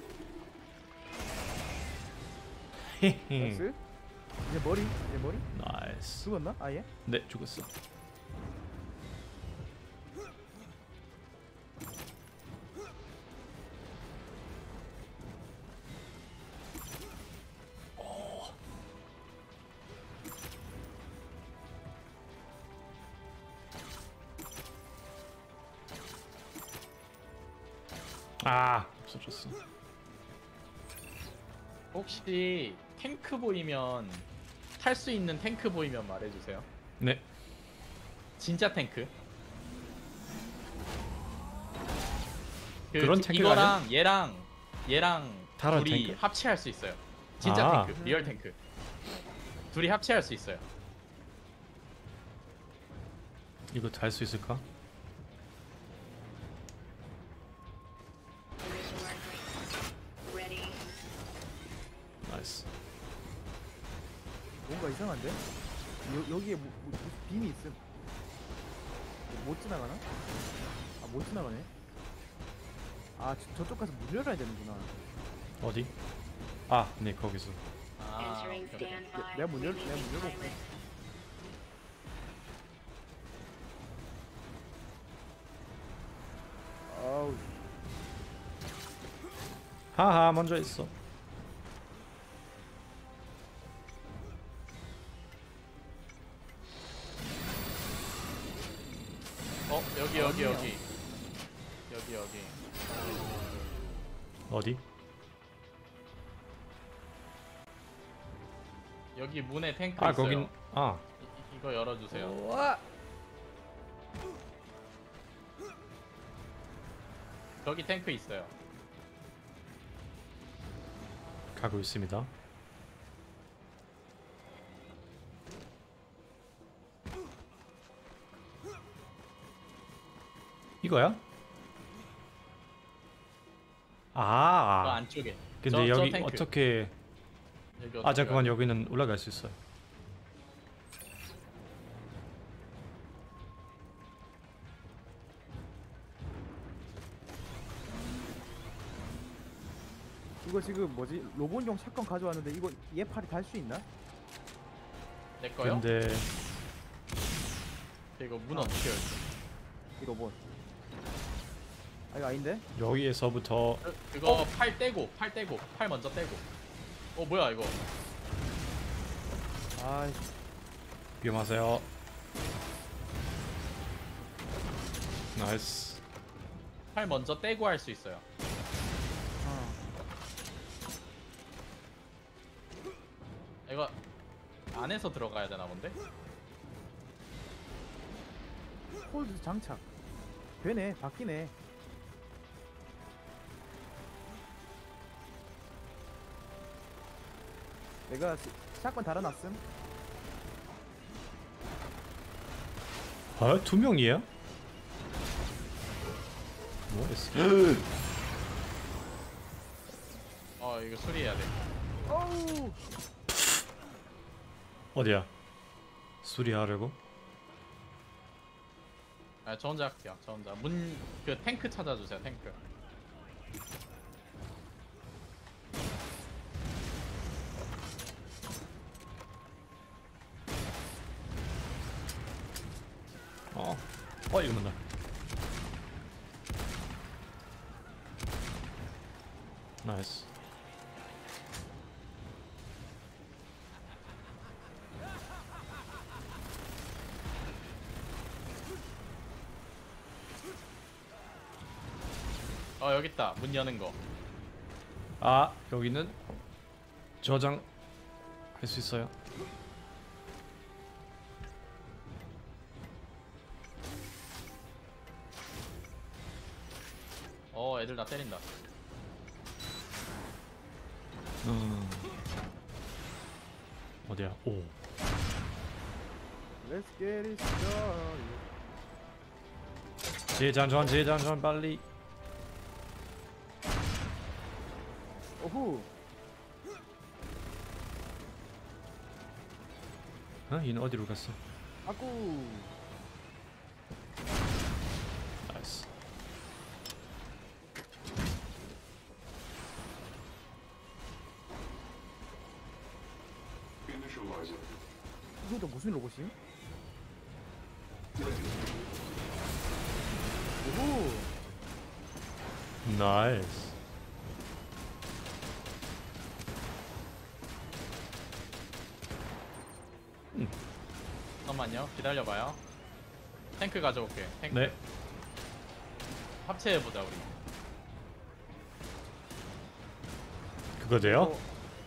헤헤. 나이스. 이제 머리. 나이스. 죽었나? 아예? 네 죽었어. 아 없어졌어. 혹시 탱크 보이면 탈 수 있는 탱크 보이면 말해주세요. 네. 진짜 탱크. 그런 탱크가 이거랑 얘랑 다른 둘이 탱크? 합체할 수 있어요. 진짜 아. 탱크, 리얼 탱크. 둘이 합체할 수 있어요. 이거 할 수 있을까? 나이스. 뭔가 이상한데? 여기에 무슨 빔이 있음. 못 지나가나? 아, 못 지나가네. 아, 저쪽 가서 문 열어야 되는구나. 어디? 아, 네 거기서. 아, 오케이. 내가 문 열고 올게. 아우, 하하 먼저 있어. 여기. 어디? 여기 문에 탱크 아 있어요. 거긴 아 이거 열어주세요. 와, 저기 탱크 있어요. 가고 있습니다. 이거야? 그 아. 안쪽에. 근데 저 여기 탱크. 어떻게? 여기 아 어떻게 잠깐만 가요? 여기는 올라갈 수 있어요. 이거 지금 뭐지? 로봇용 샷건 가져왔는데 이거 얘 팔이 달 수 있나? 내 거요? 근데 이거 문 어떻게 열지? 이 로봇. 아, 이거 아닌데? 여기에서부터 그거 팔 떼고 팔 먼저 떼고. 뭐야 이거? 아, 위험하세요. 나이스. 팔 먼저 떼고 할 수 있어요. 이거 안에서 들어가야 되나 본데? 홀드 장착. 되네, 바뀌네. 내가 샷건 달아놨음. 아, 두 명이야? 뭐했어? 이거 수리해야 돼. 어우, 어디야? 수리하려고? 저 혼자 할게요. 저 혼자. 그 탱크 찾아주세요. 탱크. 이거 뭔다. 나이스. 여기 있다. 문 여는 거. 아, 여기는 저장 할 수 있어요. 애들 다 때린다. 어디야? 오. Let's get it started. 재장전 재장전 빨리. 오후. 얘는 어디로 갔어? 아꾸. 나이스. 이것도 무슨 로봇이? 오호. 나이스. 잠깐만요. 기다려봐요. 탱크 가져올게. 탱크. 네. 합체해보자 우리. 그거 돼요? 어,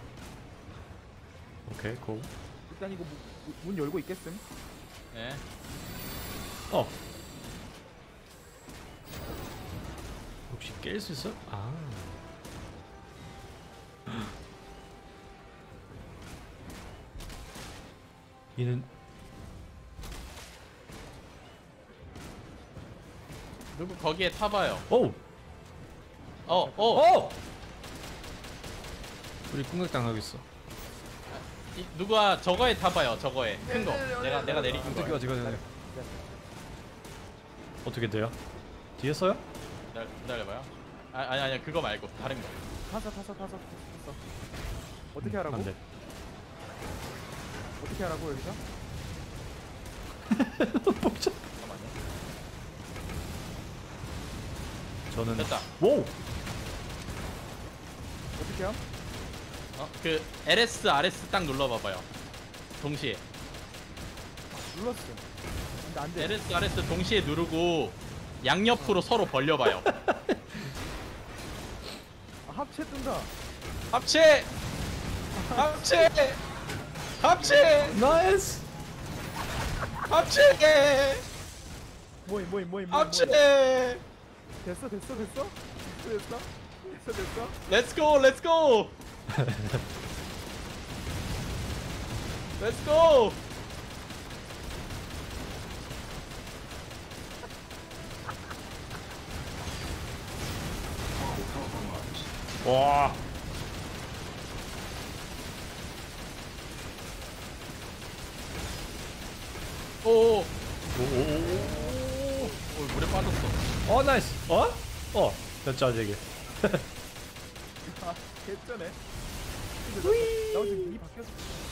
오케이 고. 일단 이거 문 열고 있겠음? 네. 어. 혹시 깰 수 있어? 아. 얘는 누구 거기에 타봐요. 오. 오. 우리 궁극당 있어. 누가 저거에 타봐요. 저거에 큰 거. 내가 내리는 어떻게 거. 어떻게 어떻게 돼요? 뒤에서요? 기다려봐요. 아니 그거 말고 다른 거. 타서. 어떻게 하라고? 안 돼. 어떻게 하라고 여기서? 잠깐만요. 저는 됐다. 오. 어떻게 함? 그 LS, RS 딱 눌러봐봐요. 동시에. 눌렀어. 근데 안 돼. LS, RS 동시에 누르고 양옆으로 서로 벌려봐요. 아, 합체 뜬다. 합체! 합체! 합체! 나이스. 합체! 뭐임. 합체! 됐어. Let's go! Let's go! Let's go! 와. 오! 오오오. 물에 빠졌어. 나이스. 됐죠 이게. 아, 개쩌네. 나 지금 이 바뀌었어.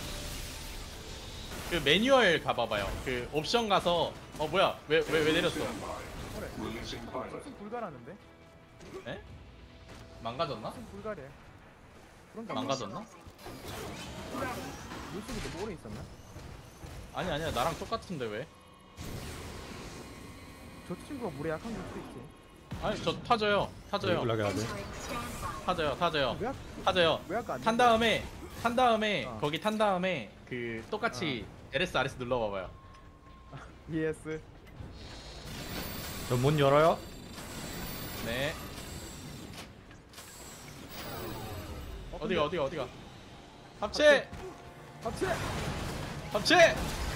그 매뉴얼 가봐봐요. 그 옵션 가서 뭐야? 왜 내렸어? 그래. 무슨 불가라는데? 에? 망가졌나? 무슨 불가래? 그런가? 망가졌나? 물속에 뭐 오래 있었나? 아니야 나랑 똑같은데 왜? 저 친구가 물에 약한 걸 수도 있지. 아니 저 타져요. 올라가야 돼. 타져요. 왜 아까 안 탄 다음에 어. 거기 탄 다음에 그 똑같이 LS, RS 눌러봐봐요. ES. 저 문 열어요? 네. 근데 어디가? 합체! 합체!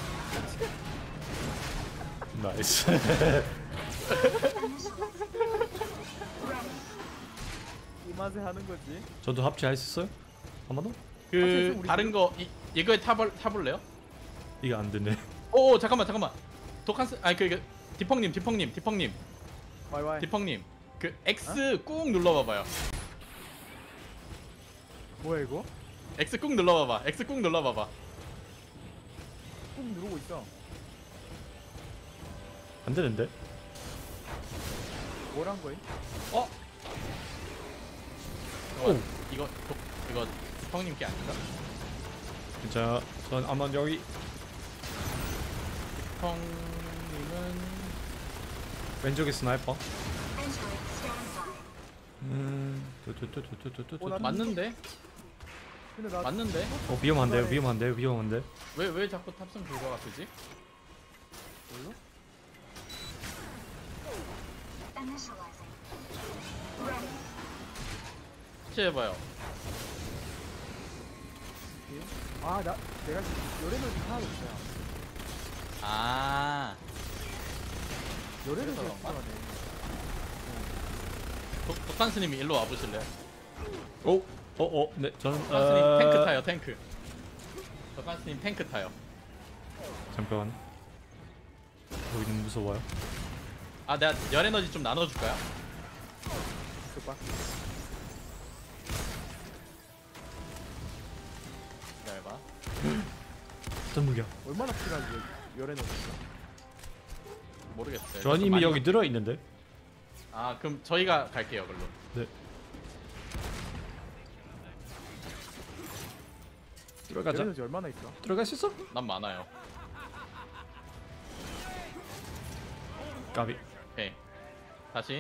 나이스. 이 맛에 하는 거지. 저도 합체할 수 있어요? 한 번 더? 그 우리 다른 거 이거에 타볼래요? 이게 안 되네. 오 잠깐만. 독한스 그 디펑님 와이. 그 X 꾹 눌러봐봐요. 뭐야 이거? X 꾹 눌러봐봐. 꾹 누르고 있어. 안 되는데? 뭐란 거임? 이거 디펑님 게 아닌가? 자, 전 한번 여기. 디펑님은 왼쪽에 스나이퍼. 나 맞는데? 근데 나 맞는데? 위험한데요, 위험한데요, 위험한데. 왜 자꾸 탑승 불가가 뜨지? 뭘로? 해봐요. 아, 내가 열애너지 하나도 없어요. 아, 열애너지 그래서 없어네. 독한스님이 일로 와보실래요? 네, 저는 독한스님 탱크 타요, 탱크. 독한스님 탱크 타요. 잠깐. 여기는 무서워요. 아, 내가 열 에너지 좀 나눠줄까요? 그봐. 기다려봐. 어떤 무기야? 얼마나 필요한지 열애너지가. 모르겠어요. 전 이미 많이 여기 들어 있는데. 아, 그럼 저희가 갈게요, 글로. 네. 들어가자. 열애너지 얼마나 있어? 들어갈 수 있어? 난 많아요. 까비. 오케이. 다시.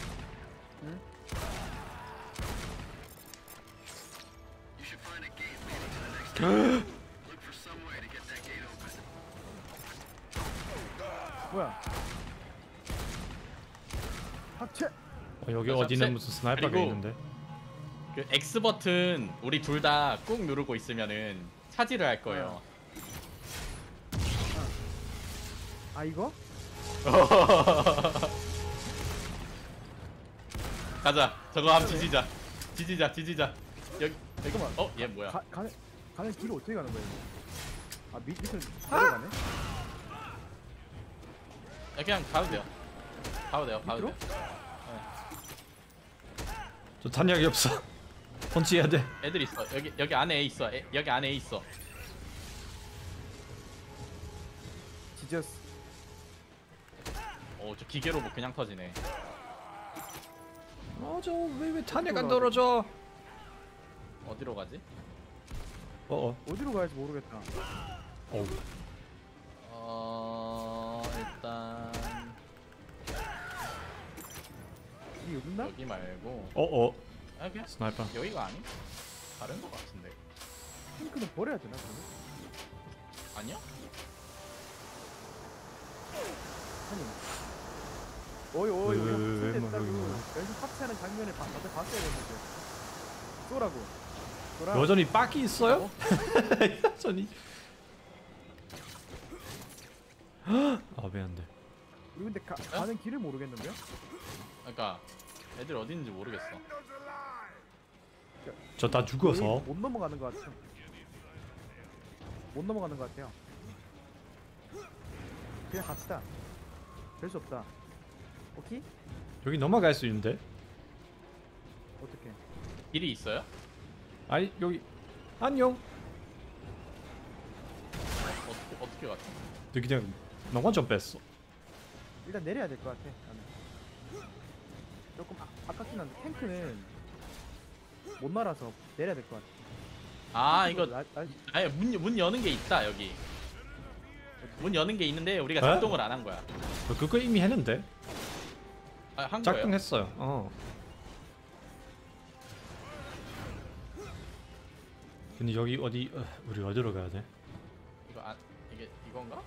뭐야? 합체. 여기 자, 어디는 잡채. 무슨 스나이퍼가 그리고 있는데. 그 X 버튼 우리 둘 다 꾹 누르고 있으면은 차지를 할 거예요. 아 이거? 가자. 저거 한번 지지자. 지지자. 여기. 잠깐만. 얘 뭐야? 가는 길을 어떻게 가는 거야 이거? 아 밑을 내려가네? 그냥 가도 돼요. 가도 돼요. 저 탄약이 없어. 펀치해야 돼. 애들 있어. 여기 안에 애 있어. 여기 안에 애 있어. 지저스. 저 기계 로봇 그냥 터지네. 저 왜 탄약 안 떨어져? 어디로 가지? 어디로 가야지 모르겠다. 일단 이 여기 있나? 여기 말고 그냥 스나이퍼. 여기가 아니? 다른 거 같은데. 탱크는 버려야 되나 그러면? 아니야? 아니. 어이 왜, 됐다고. 뭐. 여기서 합체하는 장면을 다들 봤어야 되는데. 쏘라고. 쏘라. 여전히 빡이 있어요? 여전히. 왜 안 돼? 우리 근데 가는 길을 모르겠는데요? 그러니까 애들 어디 있는지 모르겠어. 저 다 죽어서. 못 넘어가는 것 같아요. 못 넘어가는 것 같아요. 그냥 갑시다. 될 수 없다. 오케이? 여기 넘어갈 수 있는데? 어떻게? 길이 있어요? 아니 여기 안녕. 어떻게 갔지? 너 그냥 너만 좀 뺐어. 일단 내려야 될 것 같아. 나는. 조금 아깝긴 한데 탱크는 못 날아서 내려야 될 것 같아. 아, 이거 날 아니 문 여는 게 있다 여기. 문 여는 게 있는데 우리가 에? 작동을 안 한 거야. 그거 이미 했는데. 한 거예요. 작동했어요. 근데 여기 어디 우리 어디로 가야 돼? 이게 이건가?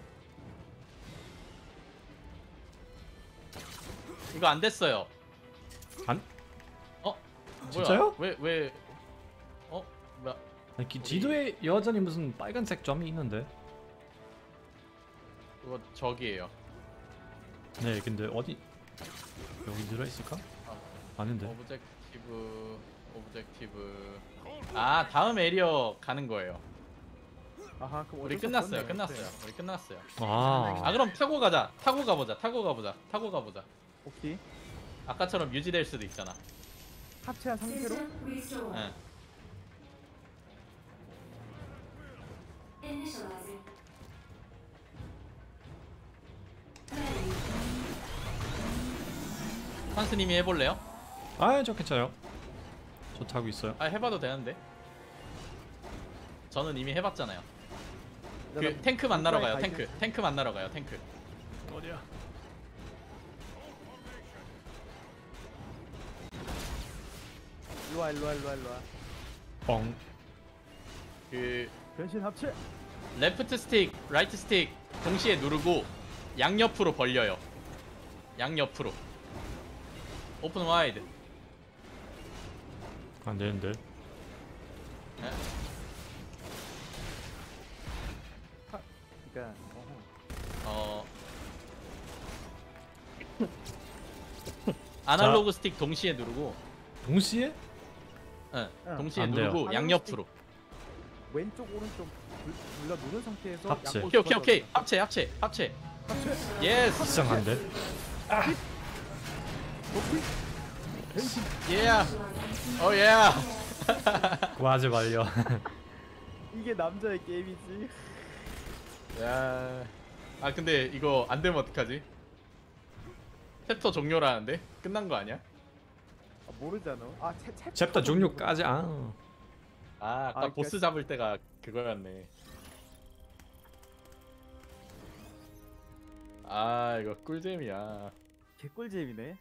이거 안 됐어요. 안? 뭐야? 진짜요? 왜? 뭐야? 아니, 지도에 여전히 무슨 빨간색 점이 있는데. 이거 저기예요. 네, 근데 어디 여기 들어 있을까? 아닌데. 오브젝티브. 아, 다음 에리어 가는 거예요. 아하, 그럼 우리 어쩔 수 끝났어요. 없네. 우리 끝났어요. 아, 그럼 타고 가자. 타고 가보자. 오케이. 아까처럼 유지될 수도 있잖아. 합체한 상태로 응. 환스님이 해볼래요? 저 괜찮아요. 저 타고 있어요. 해봐도 되는데. 저는 이미 해봤잖아요. 나 탱크 만나러 가요. 가이드. 탱크 만나러 가요. 탱크. 어디야? 일로와. 뻥. 그 변신 합체. 레프트 스틱, 라이트 스틱 동시에 누르고 양옆으로 벌려요. 양옆으로. 오픈 와이드. 안 되는데. 네? 그러니까 어. 아날로그 스틱 동시에 누르고, 동시에? 응, 응. 동시에 안 돼요. 누르고 양옆으로. 왼쪽 오른쪽 눌러 누른 상태에서 합체. 양손 오케이 오케이 오케이. 집어넣어요. 합체 합체 합체. 예스. 이상한데? 오케이. 변신. 예. 오 예. 그거 하지 말려. 이게 남자의 게임이지. 야. 아 근데 이거 안 되면 어떡하지? 챕터 종료라는데? 끝난 거 아니야? 아, 모르잖아. 아 챕터 종료까지 아. 아, 아까 아, 보스 잡을 때가 그거였네. 아, 이거 꿀잼이야. 개꿀잼이네.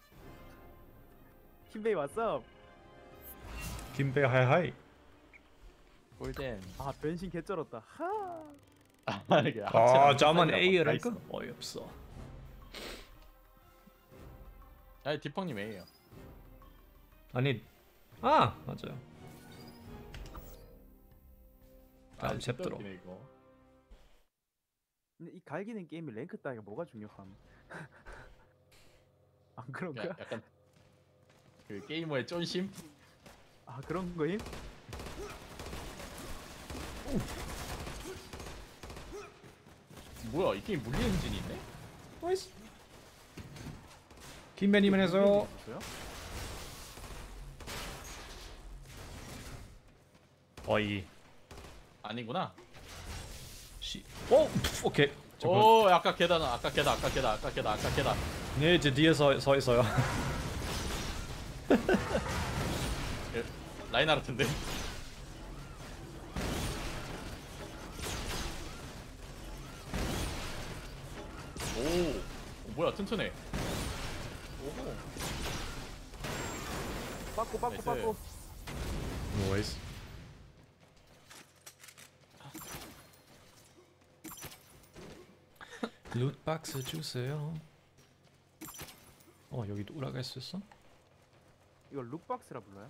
킴베이 왔어. 김배 하이하이. 꿀잼. 아 변신 개쩔었다. 하. 아, 이게 아, 저만 A랄까? 어이없어. 아니, 디펑님 A예요. 아니, 아 맞아요. 아, 다음 진짜 챕터로. 웃기네, 이거. 근데 이 갈기는 게임이 랭크 따위가 뭐가 중요함? 안 그런가? 약간 그 게이머의 쫀심? 아 그런 거임? 뭐야, 이 게임 물리 엔진이 있네? 나이스. 김배님은 해서 있어요? 어이. 아니구나. 씨. 오, 오케이. 저거. 오, 아까 계단, 아까 계단, 아까 계단, 아까 계단, 아까 계단. 네, 이제 뒤에 서 있어요. 예, 라인하르트인데. 오, 뭐야, 튼튼해. 오, 빠꾸 빠꾸 나이스. 빠꾸. 나이스. 룻박스 주세요. 여기도 올라갈 수 있어? 이거 룩박스라 불러요?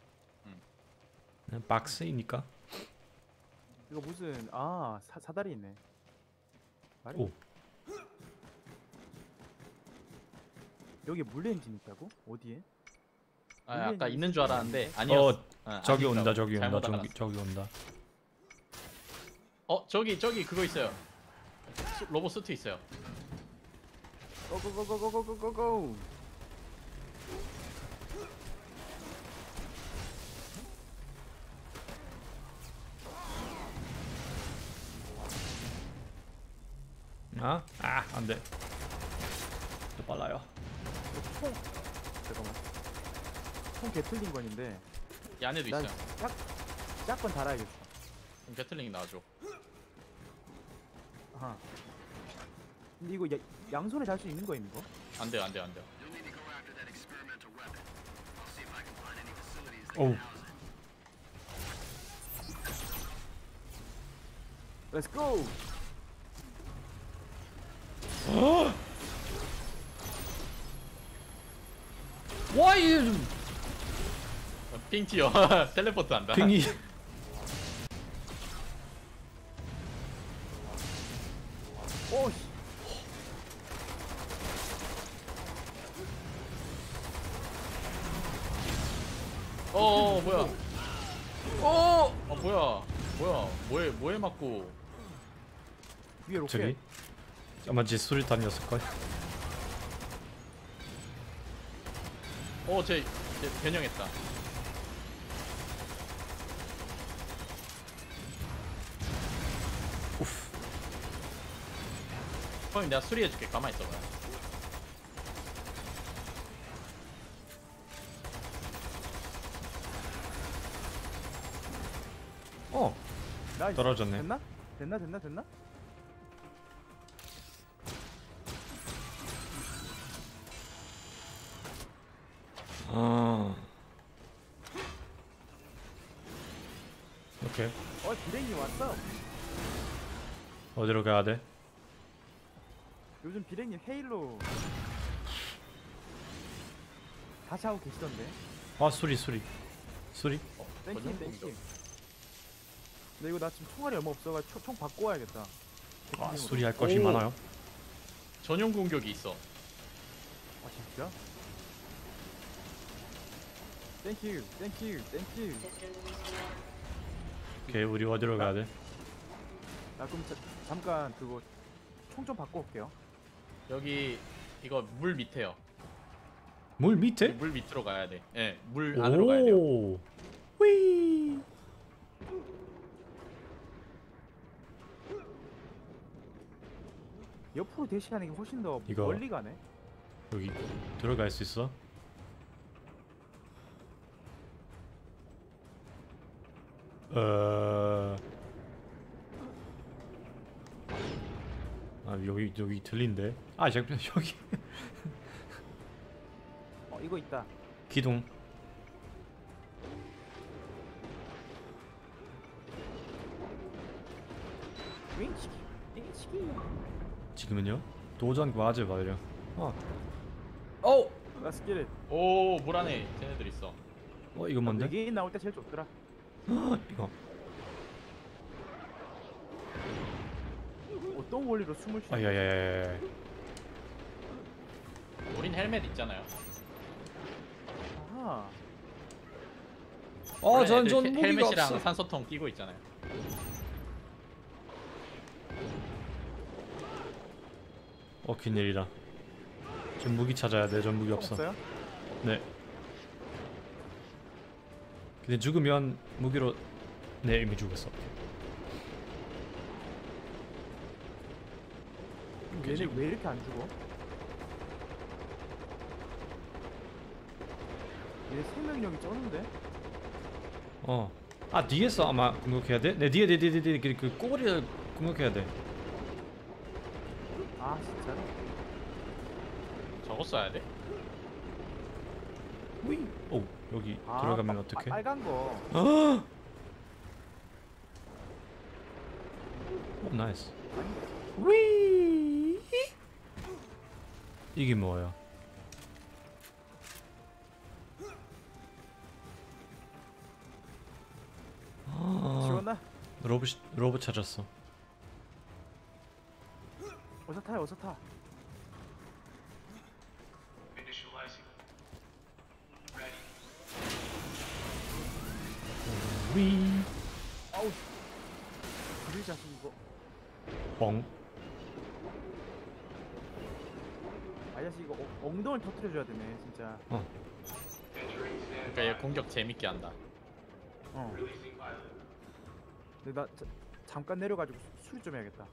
그냥 박스이니까. 이거 무슨 사다리 있네. 말이? 오. 여기 물레 엔진 있다고? 어디에? 아, 아까 있는 줄 알았는데 아니었어. 저기 아니더라고. 온다, 저기 온다, 잘못 저기 알았어. 저기 온다. 저기 그거 있어요. 로봇 수트 있어요. 고고고고고고고고. 안 돼. 더 빨라요. 총 잠깐만. 총 개틀린 건인데. 이 안에도 난 있어요. 짝건 달아야겠어. 그럼 배틀링 나와줘. 아하. 근데 이거 양손에 달 수 있는 거임 이거? 안 돼요, 안 돼요, 안 돼요. 오. Let's go. 와이 핑 튀어. 텔레포트 한다. 핑이. 오 씨. 뭐야? 뭐에 맞고? 위에 로켓. 저기. 아마 지 수리탄이었을 걸. 쟤 변형했다. 형님 내가 수리해줄게. 가만히 있어봐. 나이스. 떨어졌네. 됐나? 됐나? 오케이. 비랭이 왔어. 어디로 가야 돼? 요즘 비랭이 헤일로 다시 하고 계시던데. 아 수리. 땡큐 전용 땡큐. 공격. 근데 이거 나 지금 총알이 얼마 없어가지고 총 바꿔 와야겠다. 아 수리할 것이 오. 많아요. 전용 공격이 있어. 아 진짜? 땡큐. 오케이 우리 어디로 가야 돼? 나 그럼 잠깐 그거 총 좀 바꿔 올게요. 여기 이거 물 밑에요. 물 밑에? 물 밑으로 가야 돼. 예, 물 안으로 가야 돼요. 오. 휘. 옆으로 대시하는 게 훨씬 더 이거- 멀리 가네. 여기 들어갈 수 있어? 아 여기 들린데. 아 잠깐 여기 이거 있다. 기둥. 윙치기. 지금은요? 도전 맞아 말이야. 오! Let's get it. 오, 물 안에 쟤네들 있어. 이거 뭔데? 외계인 나올 때 제일 좋더라. 이거 어떤 원리로 숨을 쉬는 아야야야야. 우린 헬멧 있잖아요. 아하. 원래 애들 전전 무기가 헬멧이랑 없어. 산소통 끼고 있잖아요. 큰일이다. 전 무기 찾아야 돼. 전 무기 없어. 없어요? 네. 근데 죽으면 무기로 네 이미 죽었어. 얘네 왜 이렇게 안 죽어? 얘네 생명력이 쩌는데? 뒤에서 아마 공격해야 돼? 네 뒤에 그 꼬리를 공격해야 돼. 아 진짜로? 저거 써야 돼? 오 여기 아, 들어가면 어떡해? 빨간 거. 오 나이스. 위. 이게 뭐야? 지웠나? 로봇 찾았어. 어서 타요 어서 타. 위. 아우. 그릴 자식 이거. 뻥. 아저씨 이거 엉덩이를 터뜨려줘야 되네 진짜. 그러니까 얘 공격 재밌게 한다. 근데 나 잠깐 내려가지고 수리 좀 해야겠다.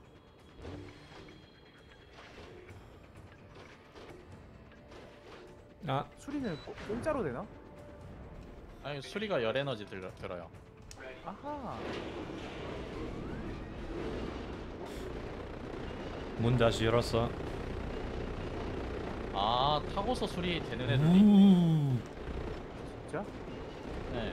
수리는 공짜로 되나? 아니 수리가 열 에너지 들어요. 아하. 문 다시 열었어. 아, 타고서 수리 되는 애들이. 진짜? 네.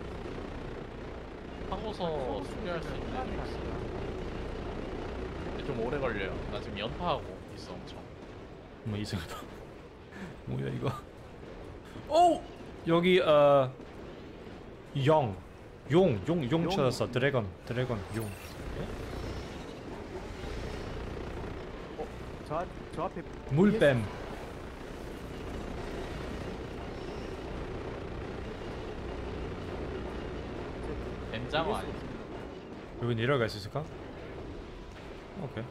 타고서 수리할 수 있는 애들이 있어. 근데 좀 오래 걸려요. 나 지금 연파하고 있어 엄청. 뭐 이상하다. 뭐야 이거? 오 여기 용 찾았어. 드래곤 용. 저 앞에 물뱀. 뱀장어 아니야? 여기 내려갈 수 있을까? 오케이.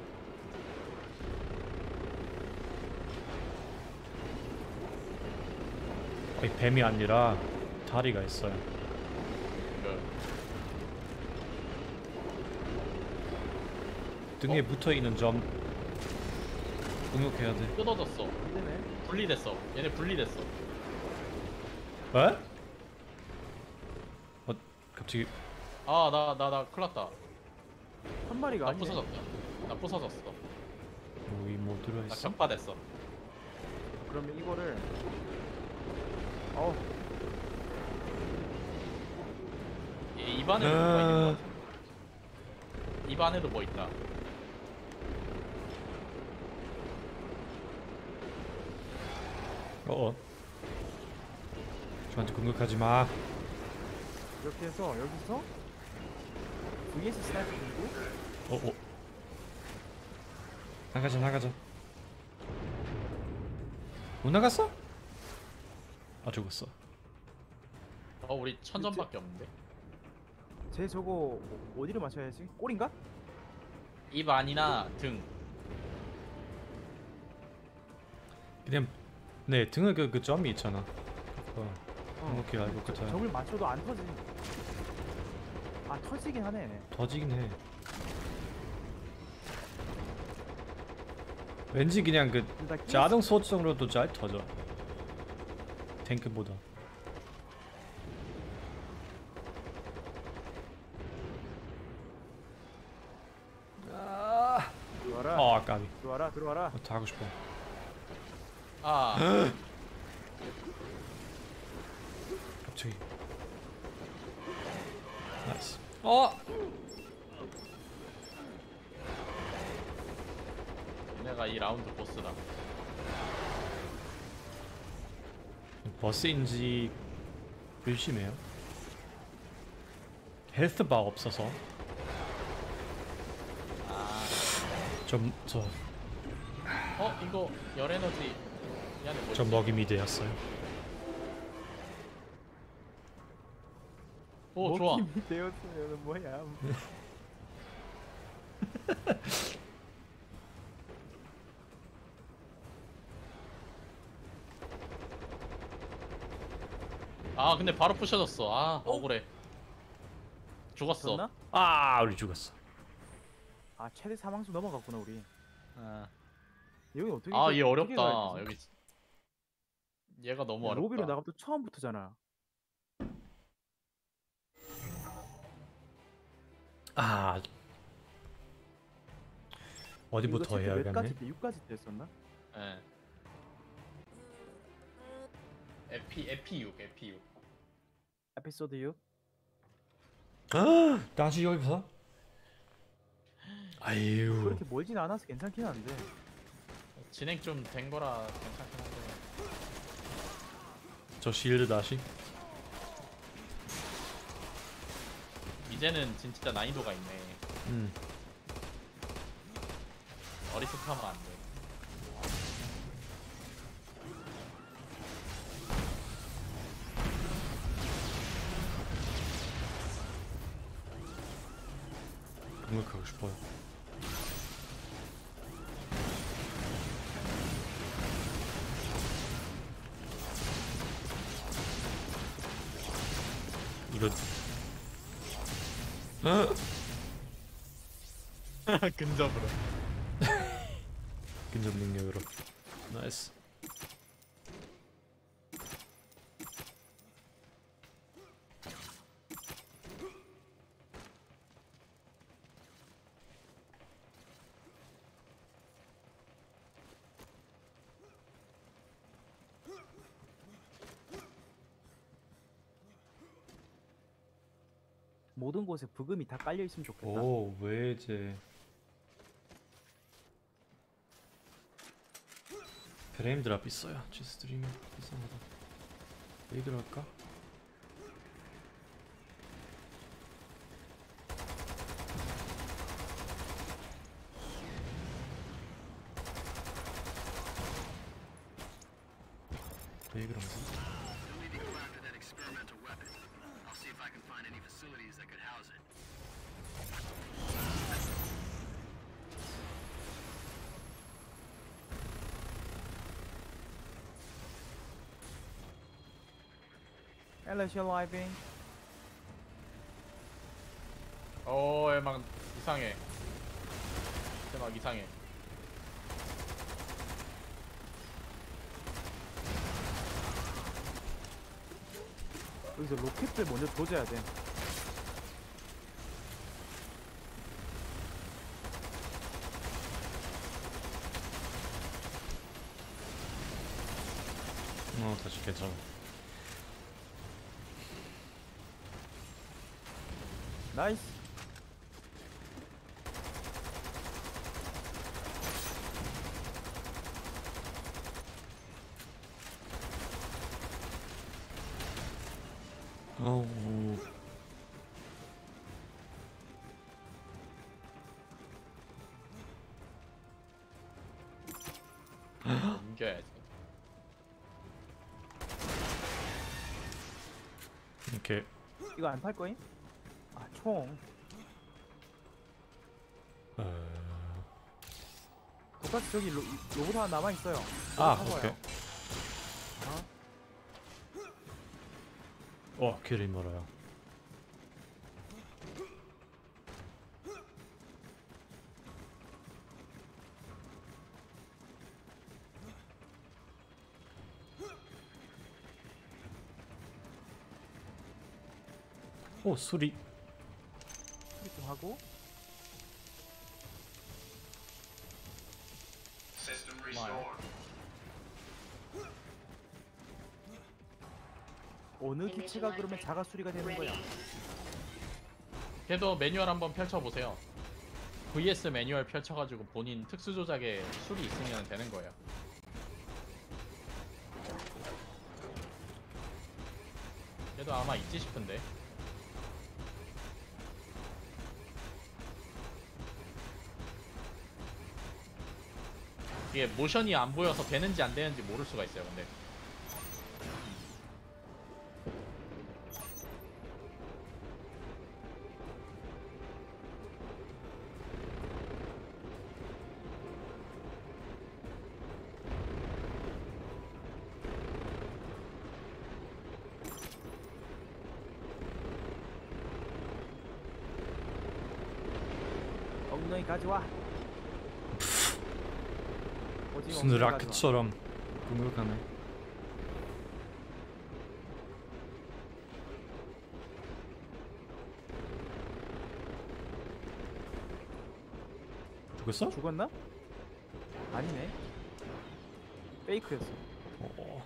뱀이 아니라 다리가 있어요. 그 등에 붙어 있는 점 공격해야 돼. 뜯어졌어. 안되네. 분리됐어. 얘네 분리됐어. 에? 갑자기 아, 나 큰일 났다. 한 마리가 나 아니네. 부서졌다. 나 부서졌어. 여기 뭐 나 들어있어? 격파됐어. 그러면 이거를 입안에 뭐가 있는 것 같아. 입안에도 뭐 있다. 어어. 저한테 공격하지 마. 이렇게 해서 여기서 VS 스나이퍼 들고 어어. 나가자 나가자. 못 나갔어? 아 죽었어. 우리 천점밖에 없는데. 쟤 저거 어디를 맞춰야지? 꼬리인가? 입 안이나 등. 그냥 네 등에 그 점이 있잖아. 그렇게 알고 같아요. 점을 맞춰도 안 터지. 아 터지긴 하네. 터지긴 해. 왠지 그냥 그 나 끼었- 자동 소총으로도 잘 터져. 탱크보다. 들어와라. 아 까비. 들어와라. 들어와라. 더 하고 싶어. 아, 갑자기. 나이스. 얘네가 이 라운드 보스다. 버스인지 의심해요. 헬스바 없어서. 저 이거 열 에너지. 이 안에 뭐 저 있지? 먹임이 되었어요. 오, 좋아. 먹힘이 되었어요. 뭐야? 아, 근데 바로 부셔졌어. 아, 억울해. 죽었어. 졌나? 아 우리 죽었어. 아 최대 사망수 넘어갔구나 우리. 아, 여기 어떻게? 얘 어떻게 어렵다. 가야 여기 되지? 얘가 너무 야, 어렵다. 로비로 나가도 처음부터잖아. 아 어디부터 이거 해야겠네. 몇 가지 때 6가지 때 했었나? 예. 에피6. 에피소드 6. 다시 여기서? 아유. 그렇게 멀진 않아서 괜찮긴 한데. 진행 좀 된 거라 괜찮긴 한데. 저 실드 다시. 이제는 진짜 난이도가 있네. 어리숙하면 안 돼. 공격하고 싶어요. 이거 근접으로. 근접 능력으로. 나이스. 모든 곳에 부금이 다 깔려 있으면 좋겠다. 오 외제. 프레임 드랍 있어요. 지 스트리밍 이상하다. 왜 그럴까? 왜 그런지? You'll need to go after that experimental weapon. I'll see if I can find any facilities that could house it. 엘레시아 라이빙. 막 이상해. 막 이상해. 여기서 로켓들 먼저 조져야 돼. 다시 괜찮아. 나이스. 어우. 옮겨야지. 이렇게 이거 안 팔 거임? 아 총. 똑같이 저기 로봇 하나 남아 있어요. 아 오케이. 길이 멀어요. 오 수리. 클릭 좀 하고. 어느 기체가 그러면 자가 수리가 되는 거야? 걔도 매뉴얼 한번 펼쳐보세요. VS 매뉴얼 펼쳐가지고 본인 특수 조작에 술이 있으면 되는 거예요. 걔도 아마 있지 싶은데. 이게 모션이 안 보여서 되는지 안 되는지 모를 수가 있어요. 근데 엉덩이 가져와. 오징어 무슨 엉덩이 가져와. 라켓처럼 둥글하네. 죽었어? 죽었나? 아니네. 페이크였어. 어.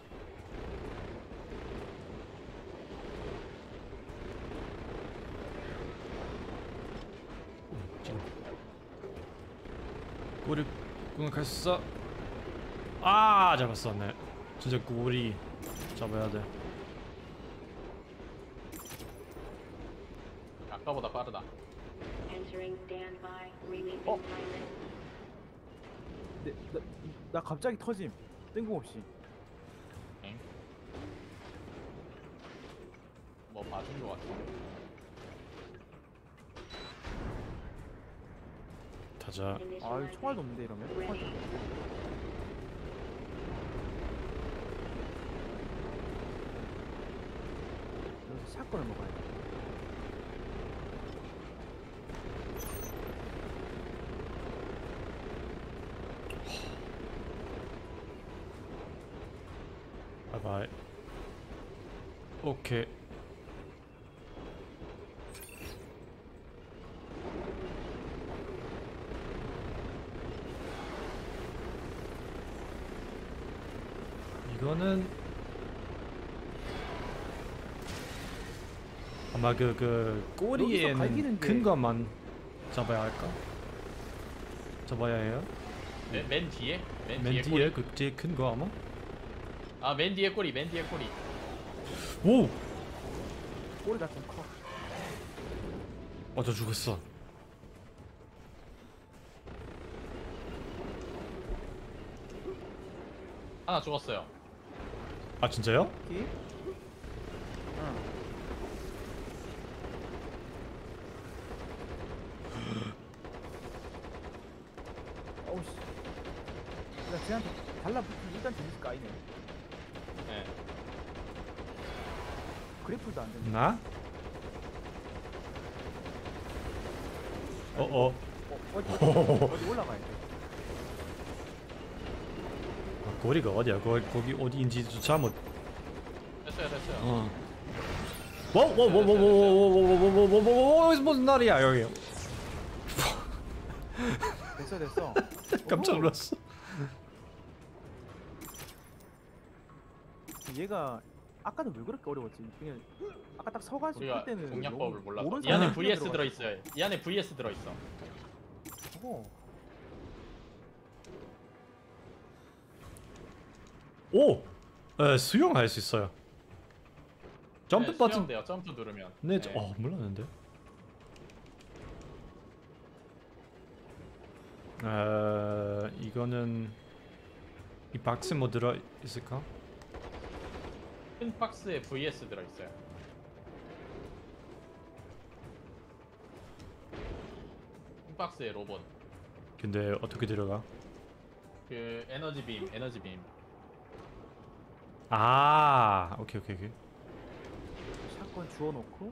꼬리 공격했어. 아 잡았어. 네 진짜 꼬리 잡아야 돼. 아까보다 빠르다. Entering standby. Releasing Oh. pilot. 나 갑자기 터짐. 뜬금없이. 엥? 뭐 맞은 거 같은데. 타자. 아 이거 총알도 없는데 이러면? 총알도 없는데. 여기서 샷건을 먹어야 돼. 바이바이. 오케이. 이거는 아마 그 꼬리에는 갈기는 게- 큰 것만 잡아야 할까? 잡아야 해요? 맨 뒤에? 맨 맨 뒤에 뒤에 꼬리? 그 뒤에 큰 거 아마? 아, 맨 뒤에 꼬리, 맨 뒤에 꼬리. 오! 꼬리가 좀 커. 저 죽었어. 하나 죽었어요. 아 진짜요? 키? 응. 어우 씨. 나 쟤한테 달라붙으면 일단 재밌을 거 아니네. 네. 그래플도 안 된다. 나? 어어. 어디 올라가야 돼. 거리가 어디야? 거기 어디인지조차 못. 됐어요, 됐어요. 어. 워워워워워워워워워워워워워워워 무슨 날이야 여기? 됐어 됐어. 깜짝 놀랐어. 얘가 아까는 왜 그렇게 어려웠지? 그냥 아까 딱 서가지고 우리가 할 때는 공략법을 너무 몰라서. 모르는 이 안에 사람이 VS 들어가지고. 들어있어요. 이 안에 VS 들어있어. 어. 오! 수영할 수 있어요. 점프 네, 버튼. 수영돼요. 점프 누르면. 네, 네. 몰랐는데. 이거는 이 박스 뭐 들어 있을까? 큰 박스에 VS 들어있어요. 큰 박스에 로봇. 근데 어떻게 들어가? 그 에너지 빔. 아, 오케이. 샷건 주워놓고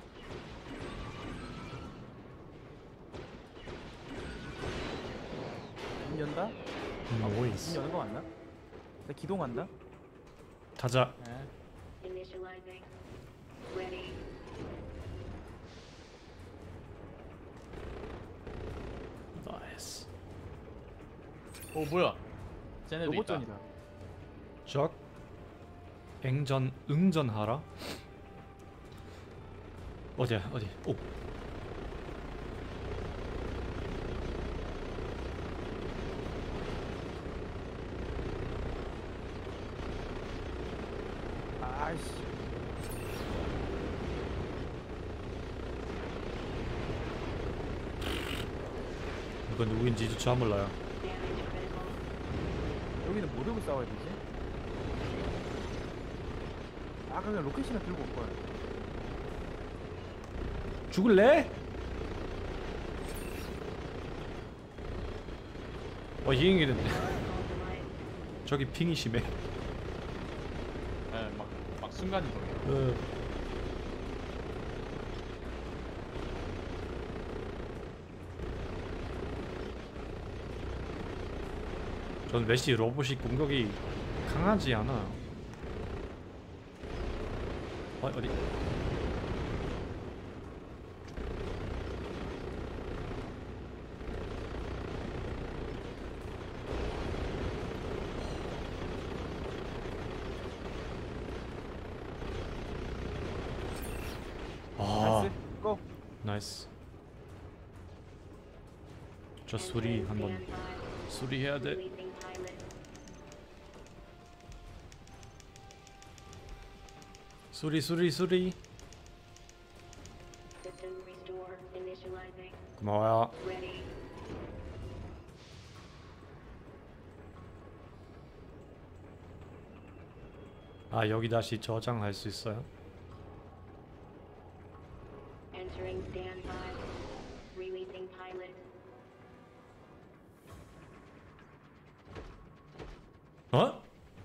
문 연다? 문 노이스. 여는 거 맞나? 나 기동한다? 타자. 네. Initializing. Ready. 나이스. 오 뭐야? 쟤네도 있다. 로봇전이다. 적 응전하라. 어디야? 어디? 오. 아이씨. 이거 누구인지조차 몰라요. Damage critical. 여기는 뭐 들고 싸워야 되지? 아까 그냥 로켓이나 들고 올 거야. 죽을래? 이행이는데. Compromised. 저기 핑이 심해. 네, 막 순간 이동해. 전 메시 로봇이 공격이 강하지 않아요. 어디? 나이스. 고. 나이스. 저 수리 한번 Stand by. 수리해야 돼. Releasing pilot. 수리. System restore. Initializing. 고마워요. Ready. 아, 여기 다시 저장할 수 있어요? Entering standby. Releasing pilot. 어?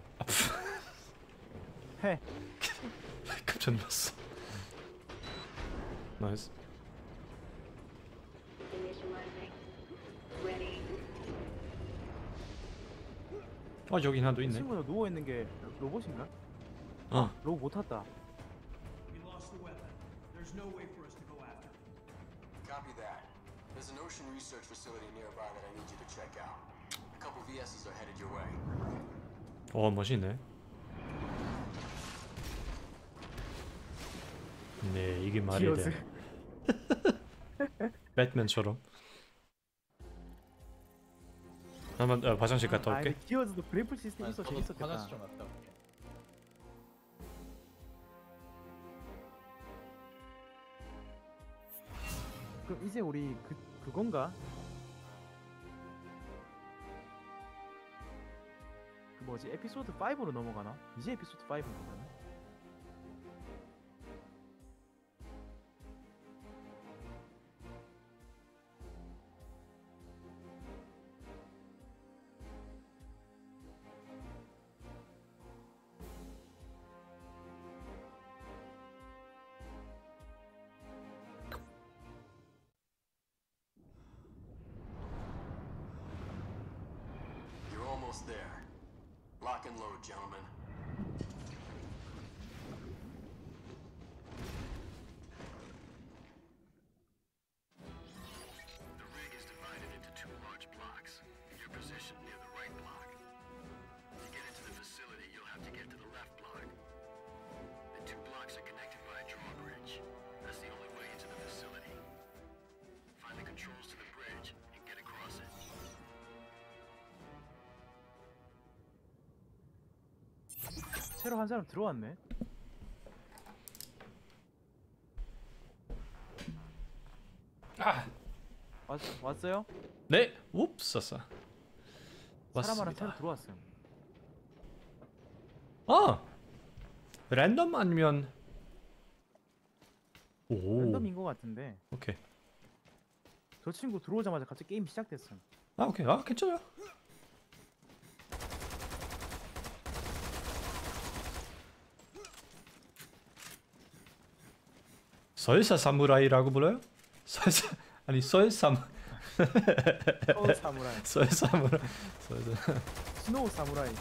해. 깜짝 놀랐어. 나이스. Initializing. Ready. 여긴 하나도 이 있네. 친구는 누워 있는 게 로봇인가? 어. 로봇 못 탔다. We lost the weapon. There's no way for us to go after it. Copy that. There's an ocean research facility nearby that I need you to check out. A couple VSs are headed your way. 멋있네. 네, 이게 말이 기어스. 돼. 배트맨처럼. 한번 화장실 갔다 올게. 근데 기어즈도 브레이프 시스템 있어 재밌었겠다. 화장실 좀 갔다 올게. 그럼 이제 우리 그건가? 그 뭐지 에피소드 5로 넘어가나? 이제 에피소드 5로 넘어가나? You're almost there. Lock and load, gentlemen. The rig is divided into two large blocks. You're positioned near the right block. To get into the facility, you'll have to get to the left block. locks are connected by a drawbridge. That's the only way into the facility. Find the controls to the bridge and get across it. 새로 한 사람 들어왔네. 왔어요? 네. 웁스었어. 사람 하나 왔습니다. 새로 들어왔어요. 아. 랜덤 아니면 오. 랜덤인 것 같은데 오케이. 저 친구 들어오자마자 갑자기 게임 시작됐어. 아 오케이. 아 괜찮아요. 설사 사무라이라고 불러요? 설사 아니 설사무 스노우 사무라이. 설사무라 설사 스노우 사무라이.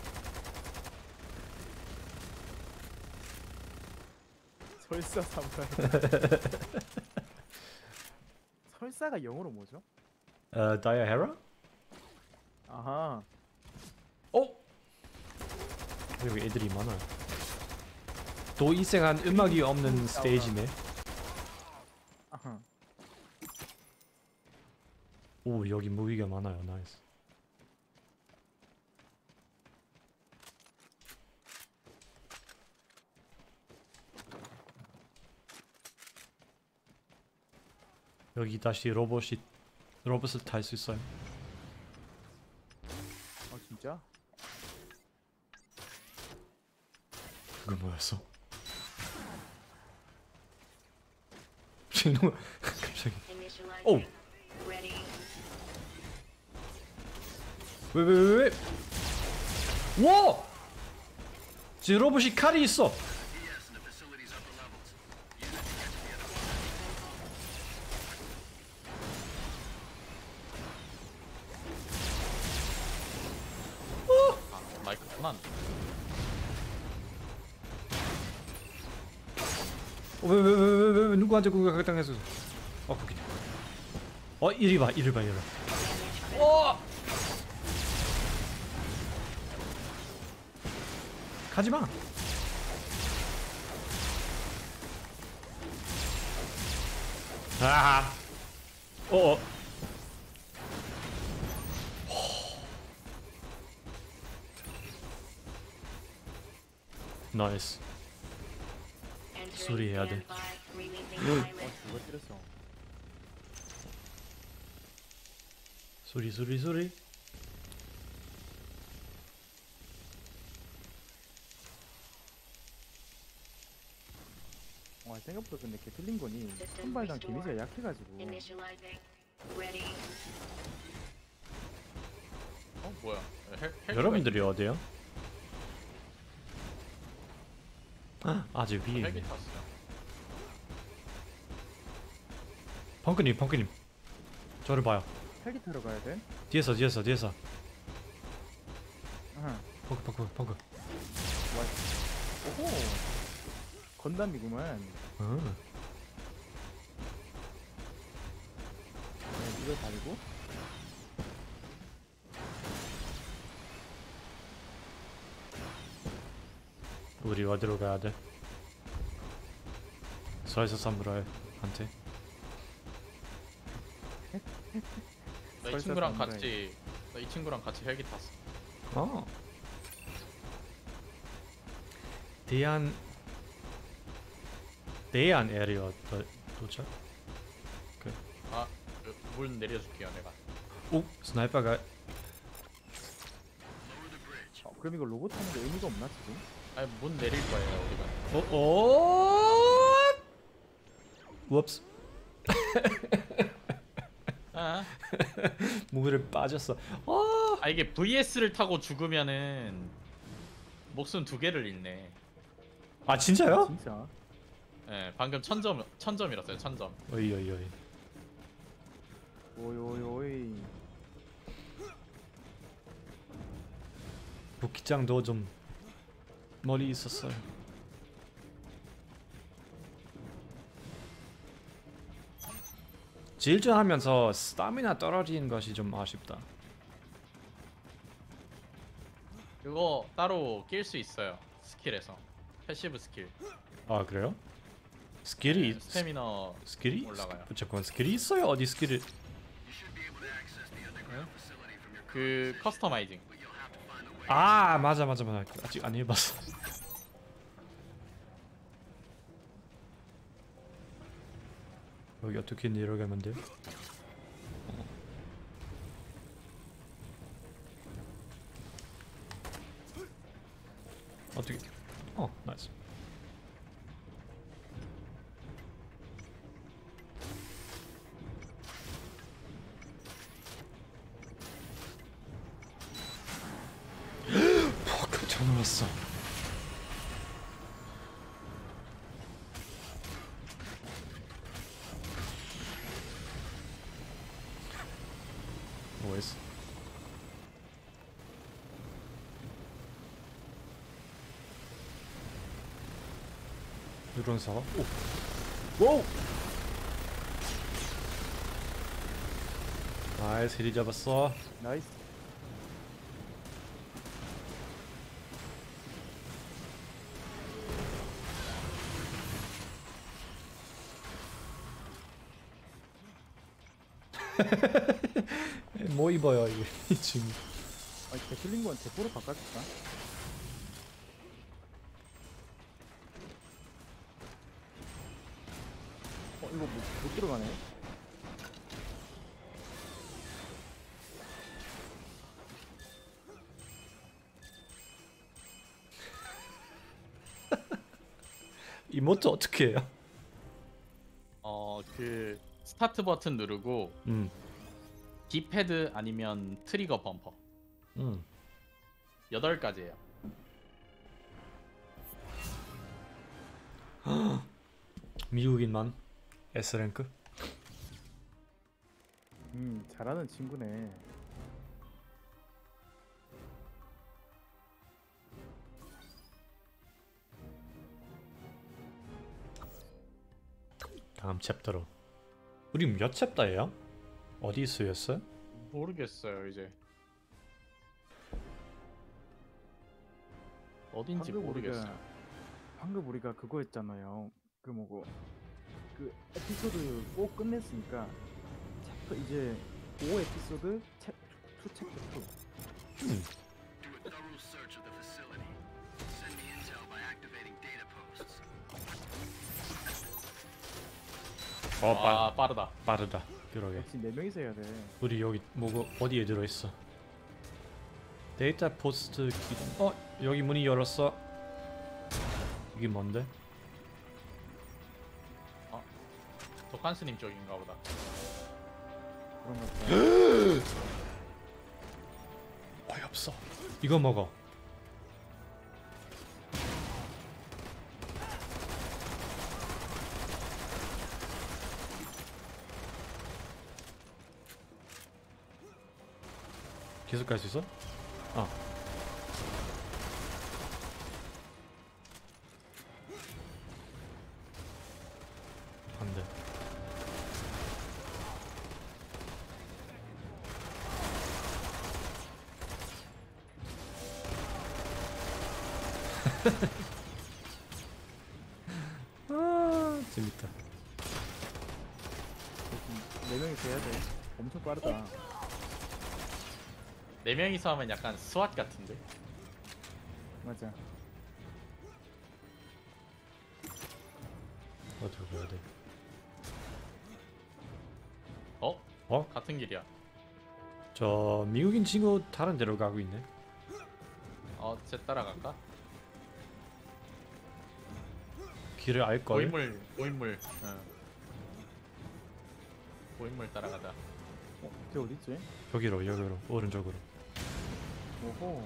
설사 사무라이. 설사가 영어로 뭐죠? 다이아헤라? 아하. 어? 여기 애들이 많아요. 또 이생한 음악이 없는 스테이지네. 아하. 오 여기 무기가 많아요. 나이스. 여기 다시 로봇을 탈 수 있어요. 진짜? 그게 뭐였어? 진동 갑자기. Initializing. Ready. 왜? 와! 제 로봇이 칼이 있어. Yes, in the facility's upper levels. Use it to get to the other 아, 마이크 편한. 왜 누구한테 그거 당했어? 거기네. 이리 봐. 가지 마. 아. 나이스. Entering 수리해야 돼. standby. Releasing 뭘? pilot. 누가 때렸어? 소리. 와 생각보다 근데 걔 틀린 거니 System 한 발당 restore. 데미지가 약해가지고. Initializing. Ready. 뭐야? 헬기가 여러분들이 어디요? 아직 위에 헬기 있네. 탔어요. 펑크님 저를 봐요. 헬기 타러 가야 돼? 뒤에서 아하. 펑크. 오호. 건담이구만. 응. 네, 이걸 달고. 우리 어디로 가야 돼? 설사 사무라이한테. 나 이 설사 친구랑 사무라이. 같이 헬기 탔어. 대한 에리어 도착? 아, 물 내려줄게요, 내가. 오 스나이퍼가 그럼 이거 로봇 하는 게 의미가 없나 지금? 아니, 문 내릴 거예요, 우리가. 웁스 아, 무기를 빠졌어. 이게 VS를 타고 죽으면은 목숨 2개를 잃네. 아 진짜요? 진짜? 예, 방금 1000점이었어요, 1000점. 어이. 오이. 복귀장도 좀 멀리 있었어요. 질주하면서 스타미나 떨어지는 것이 좀 아쉽다. 그거 따로 낄 수 있어요, 스킬에서. 패시브 스킬. 아 그래요? 스킬이 스태미너 스킬이 올라가요. 잠깐 스킬이 있어요? 어디 스킬을? 그 커스터마이징. 아 맞아 아직 안 해봤어. 여기 어떻게 내려가면 돼? 어떻게? 나이스. 깜짝 놀랐어. 뭐했어? 누런 사과? 오! 오! 나이스 힐이 잡았어. 나이스. 뭐 입어요 이게 지금. 아니 데슬링 건 대포로 바꿔줄까? 이거 못 들어가네. 이모트 어떻게 해요? 그 스타트 버튼 누르고 D패드 아니면 트리거 범퍼 8가지예요. 미국인만 S랭크? 잘하는 친구네. 다음 챕터로. 우리 몇 챕터예요? 어디 쓰였어요? 모르겠어요 이제. 어딘지 모르겠어요. 방금 우리가 그거 했잖아요. 그 뭐고 그 에피소드 4 끝냈으니까 챕터 이제 5 에피소드 2 챕터 2. Do a thorough search of the facility. Send me intel by activating data posts. 빠르다. 빠르다. 그러게. 역시 4명이서 해야 돼. 우리 여기 뭐고 어디에 들어있어? 데이터 포스트 기준. 여기 문이 열었어. 이게 뭔데? 도칸스님 쪽인가 보다. 그런 것 같아. 어이없어. 이거 먹어. 계속 갈 수 있어? 안 돼. 재밌다. 4명이서 해야 돼. 엄청 빠르다. 4명이서 하면 약간 스왓 같은데. 맞아. 어디로 가야 돼? 같은 길이야. 저 미국인 친구 다른 데로 가고 있네. 쟤 따라갈까? 길을 알 걸. 고인물. 고인물 따라가자. 걔 어디 있지? 여기로 오른쪽으로. 오호.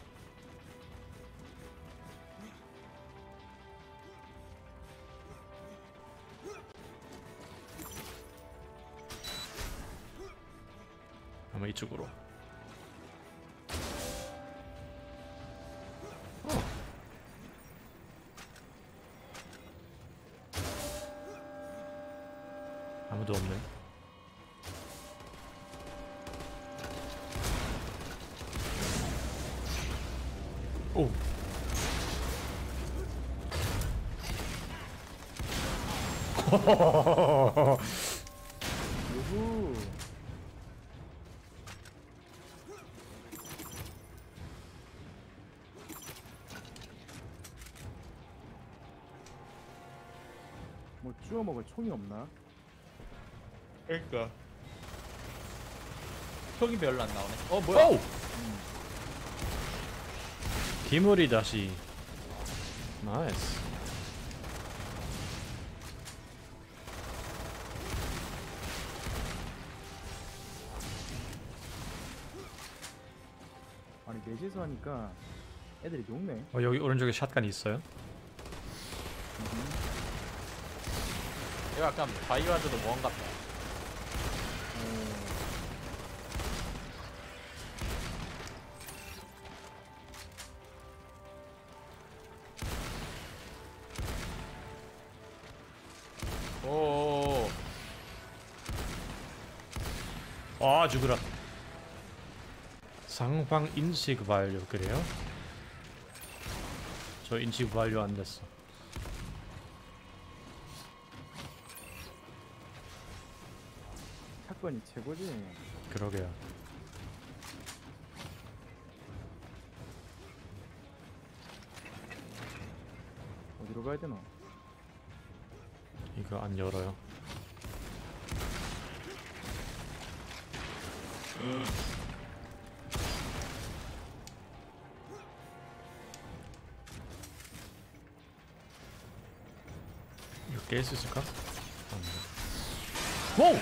아마 이쪽으로. 아무도 없네. 오. 유후. 뭐 주워 먹을 총이 없나? 그러니까 총이 별로 안 나오네. 뭐야? 오! 기물이 다시. 나이스. 아니 내지에서 하니까 애들이 녹네. 여기 오른쪽에 샷건이 있어요. 이거 약간 바이오하자드 원 같다. 오. 아 죽으라. 상황 인식 완료. 그래요? 저 인식 완료 안 됐어. 사건이 최고지. 그러게요. 어디로 가야 되나? 이거 안 열어요. 이거 깰 수 있을까? 오!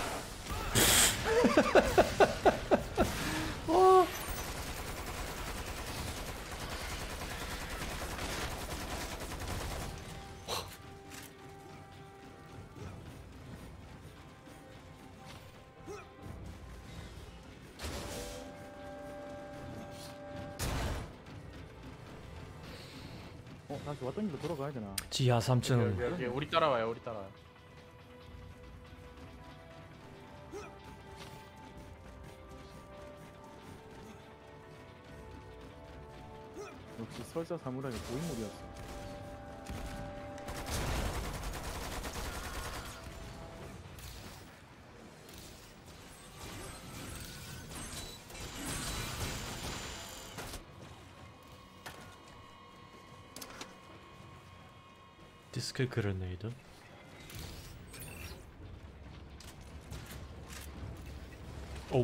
다시 왔던 길로 돌아가야 되나? 지하 3층. 여기 우리 따라와요. 우리 따라와요. 역시 설사 사무라이 고인물이었어. 디스크 그레네이드. 오.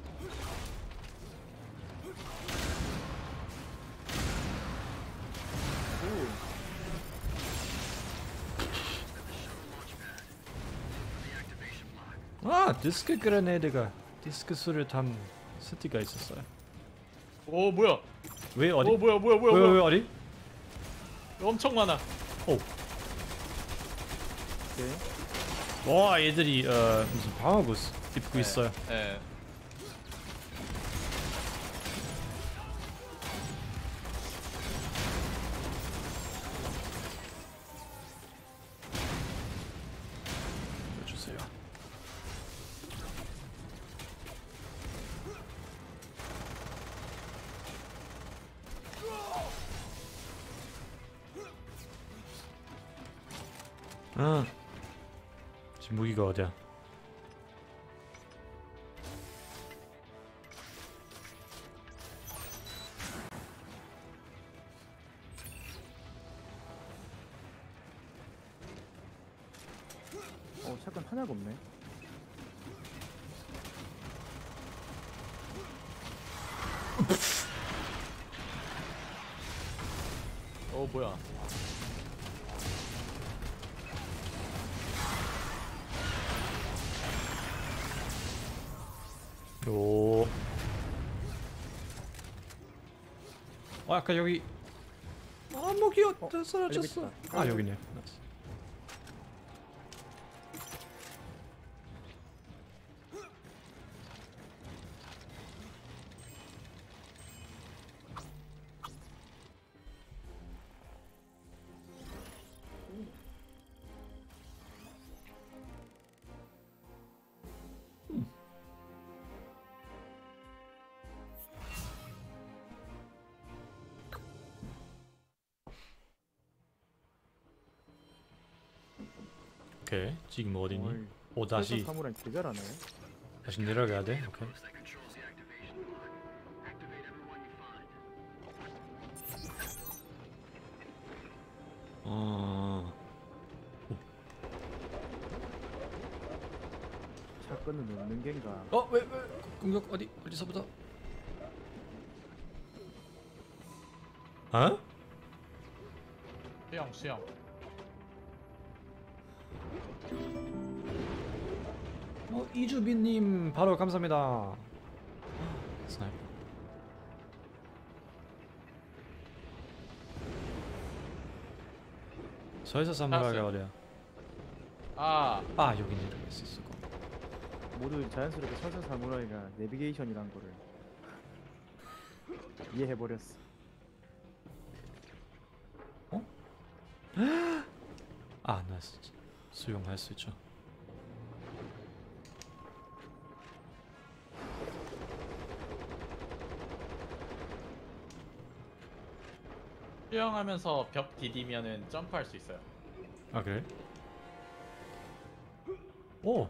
아 디스크 그레네이드가 디스크 수류탄 스티가 있었어요. 오 뭐야? 왜 어디? 오 뭐야? 왜 어디? 엄청 많아. 오. 오케이. 와 얘들이 무슨 방어구 입고 있어요. 예. 주세요. 아 지금 무기가 어디야? 샷건 하나가 없네. 뭐야? 오. 아까 여기 무기 어디 사라졌어? 여기 있다. 아 여기네. 나이스. 오케이. 지금 어디니? 어이, 오 다시 다시 사무라이 개잘하네. 다시 내려가야 돼. 오케이. 어. 차 끊는 없는 겐가. 왜 공격 어디서부터? 어? 수영. 이주빈님 바로 감사합니다. 스나이퍼. 저에서 사무라이가 알았어요. 어디야? 아, 여기 내려갈 수 있어. 모두 자연스럽게 서서 사무라이가 내비게이션이란 거를 이해해버렸어. 나 수용할 수 있죠. 수영하면서 벽 디디면은 점프할 수 있어요. 아 그래? 오.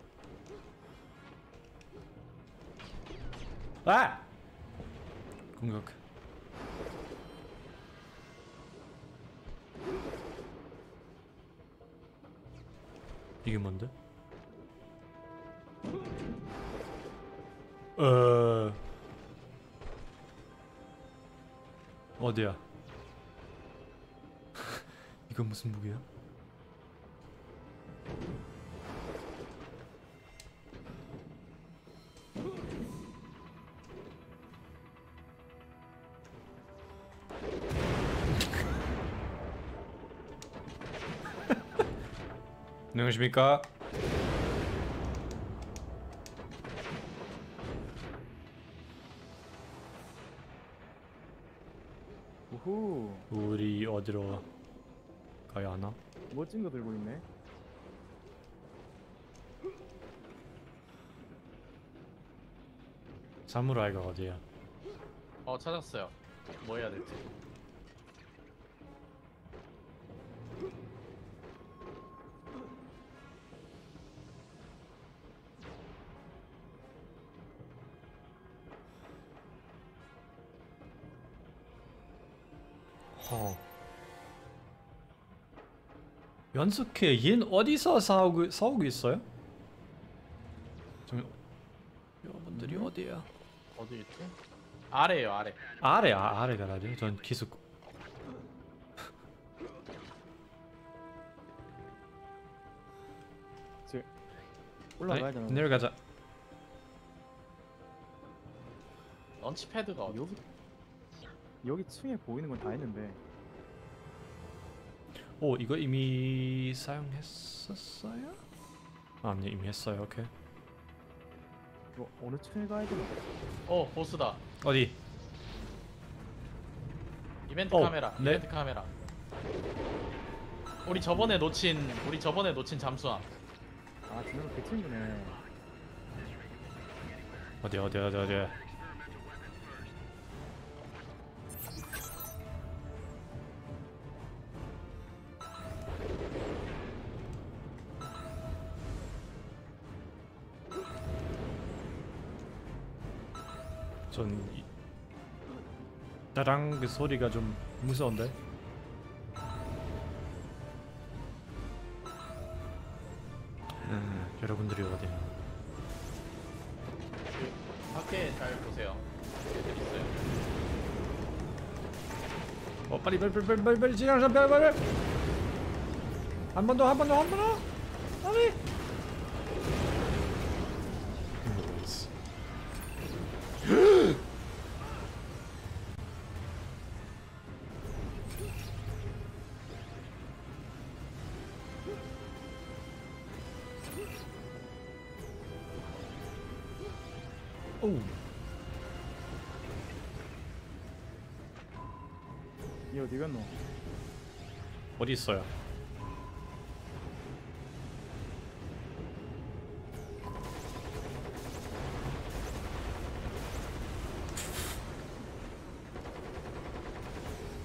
공격. 이게 뭔데? 어디야? 이건 무슨 무기야? 안녕하십니까? 우후, 우리 어디로 가야 하나? 멋진 거 들고 있네. 사무라이가 어디야? 찾았어요. 뭐 해야 될지. 연숙해. 얜 어디서 싸우고 있어요? 여러분들이 어디야? 어디 있지? 아래요, 아래. 아래가 나죠. 전 기숙. 올라가야 되나? 내려가자. 런치패드가 어디? 여기 층에 보이는 건 다 했는데. 오, 이거 이미 사용했었어요? 아니, 이미 했어요. 오케이. 이거 어느 층에 가야 되나? 보스다. 어디? 이벤트 네. 이벤트 카메라. 우리 저번에 놓친 잠수함. 아, 지금 그 층이네. 어디? 따랑 그 소리가 좀 무서운데? 여러분들이 어디야? 밖에 잘 보세요. 애들 있어요. 빨리 지나가자. 빨리. 한 번 더. 빨리. 오. 이 어디 갔노? 어디 있어요?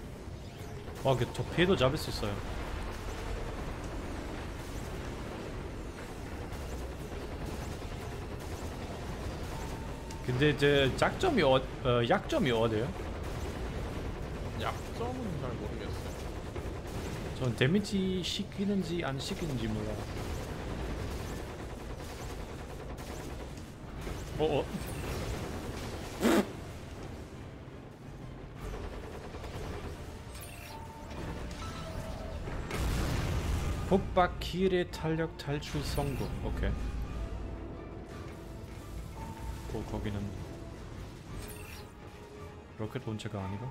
와, 그 토피에도 잡을 수 있어요. 근데 이제 약점이 어디요? 약점은 잘 모르겠어요. 전 데미지 시키는지 안 시키는지 몰라. 어? 폭박길의 탄력 탈출 성공. 오케이. 거기는 로켓 본체가 아니고.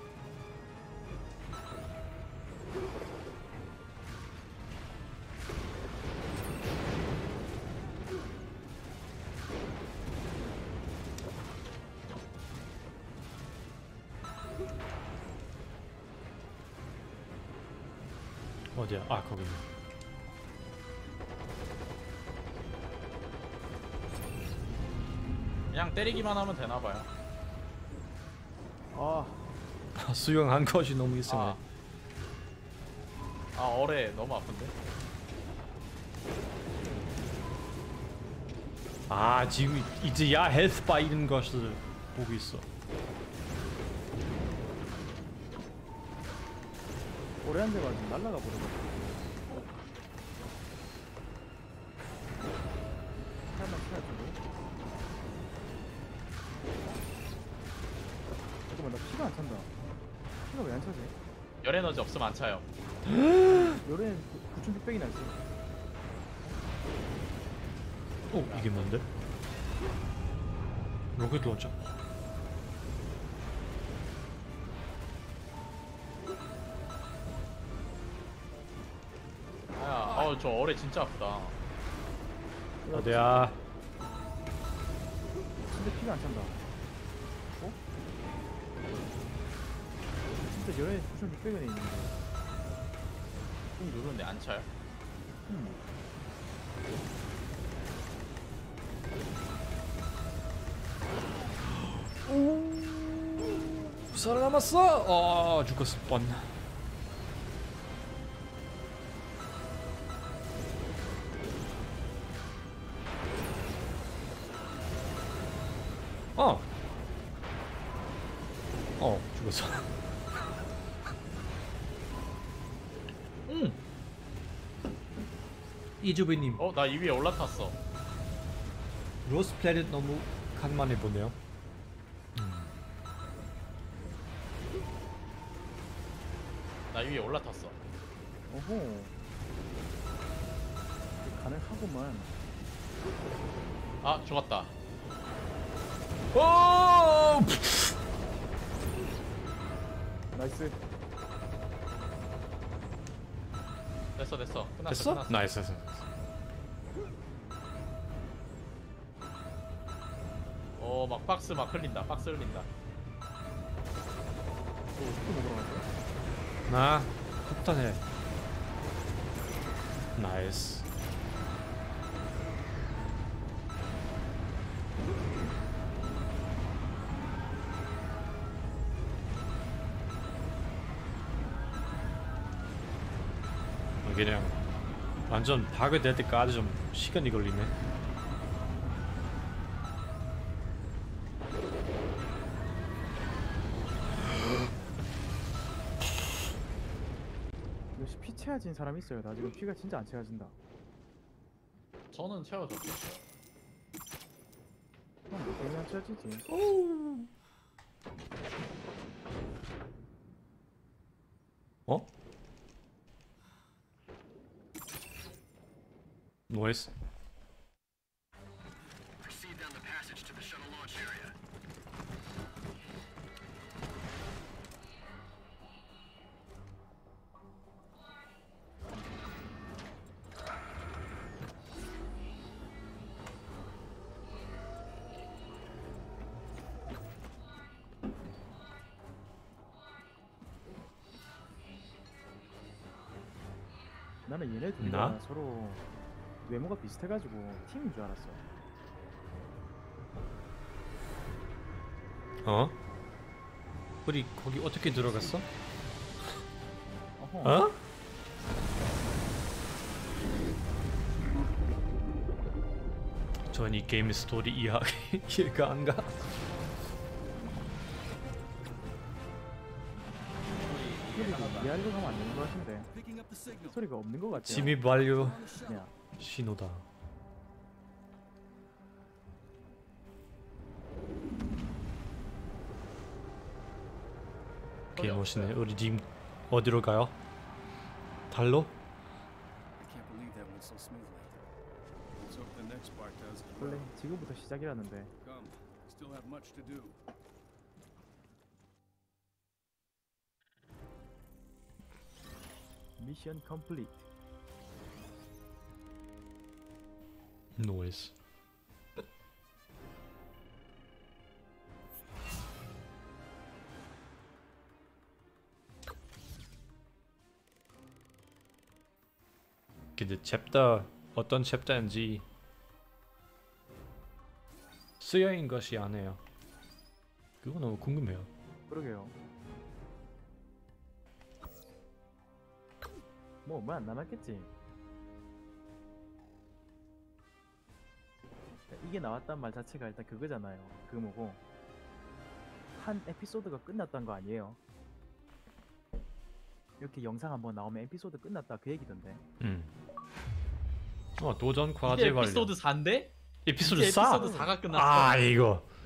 어디야? 아, 거기. 그냥 때리기만 하면 되나 봐요. 아 수영한 것이 너무 이상해. 어뢰 너무 아픈데. 지금 이제 야 헬스바 이런 것을 보고 있어. 오래 한 대가 지금 날라가 버려가지고. 살만 치나 주고. 잠깐만 나 피가 안 찬다. 피가 왜 안 차지? 열 에너지 없으면 안 차요. 열엔 9,600이나 있어. 이게 뭔데? 로켓 론처. 저 어뢰 진짜 아프다. 어디야? 진짜 피가 안 찬다. 어? 진짜 열엔 9,600원에 있는데. 꾹 누르는데 안 차요? 살아남았어. 죽었을 뻔. 죽었어. 이주비님, 나 이 위에 올라탔어. 로스 플래닛 너무 간만에 보네요. 나 이 위에 올라탔어. 어허. 가능하구만. 죽었다. 나이스. 됐어. 끝났어. 됐어? 끝났어. 나이스. 막 박스 막 흘린다. 박스 흘린다. 또 먹으러 갈까? 나 폭탄해. 나이스. 그냥 완전 파괴될 때까지 좀 시간이 걸리네. 역시 피 채워진 사람이 있어요. 나 지금 피가 진짜 안 채워진다. 저는 채워졌죠. 뭐 때문에 안 채워지지? 어? 노이스. Proceed down the passage to the shuttle launch area. 나는 얘네 둘 나? 다 서로 외모가 비슷해가지고 팀인 줄 알았어. 어? 우리 거기 어떻게 들어갔어? 어허. 어? 전 이 게임 스토리 이해가 안 가. 이해하려고 하면 안 되는 것 같은데 Picking up the signal. 소리가 없는 것 같아요. 침입 완료. On the shuttle. 야, 신호다. 개 멋있네. 우리 지금 어디로 가요? 달로? I can't believe that went so smoothly. Let's hope the next part does as 원래 well. 지금부터 시작이라는데. Come, still have much to do. 미션 컴플리트. 노이즈. 근데 챕터 어떤 챕터인지 쓰여인 것이 아니에요. 그거 너무 궁금해요. 그러게요. 뭐 얼마 안 남았겠지. 이게 나왔단 말 자체가 일단 그거잖아요. 그 뭐고 한 에피소드가 끝났단 거 아니에요. 이렇게 영상 한번 나오면 에피소드 끝났다 그 얘기던데. 도전 이제 과제 완료. 에피소드 4인데? 에피소드 이제 4. 에피소드 4가 끝났어. 아 이거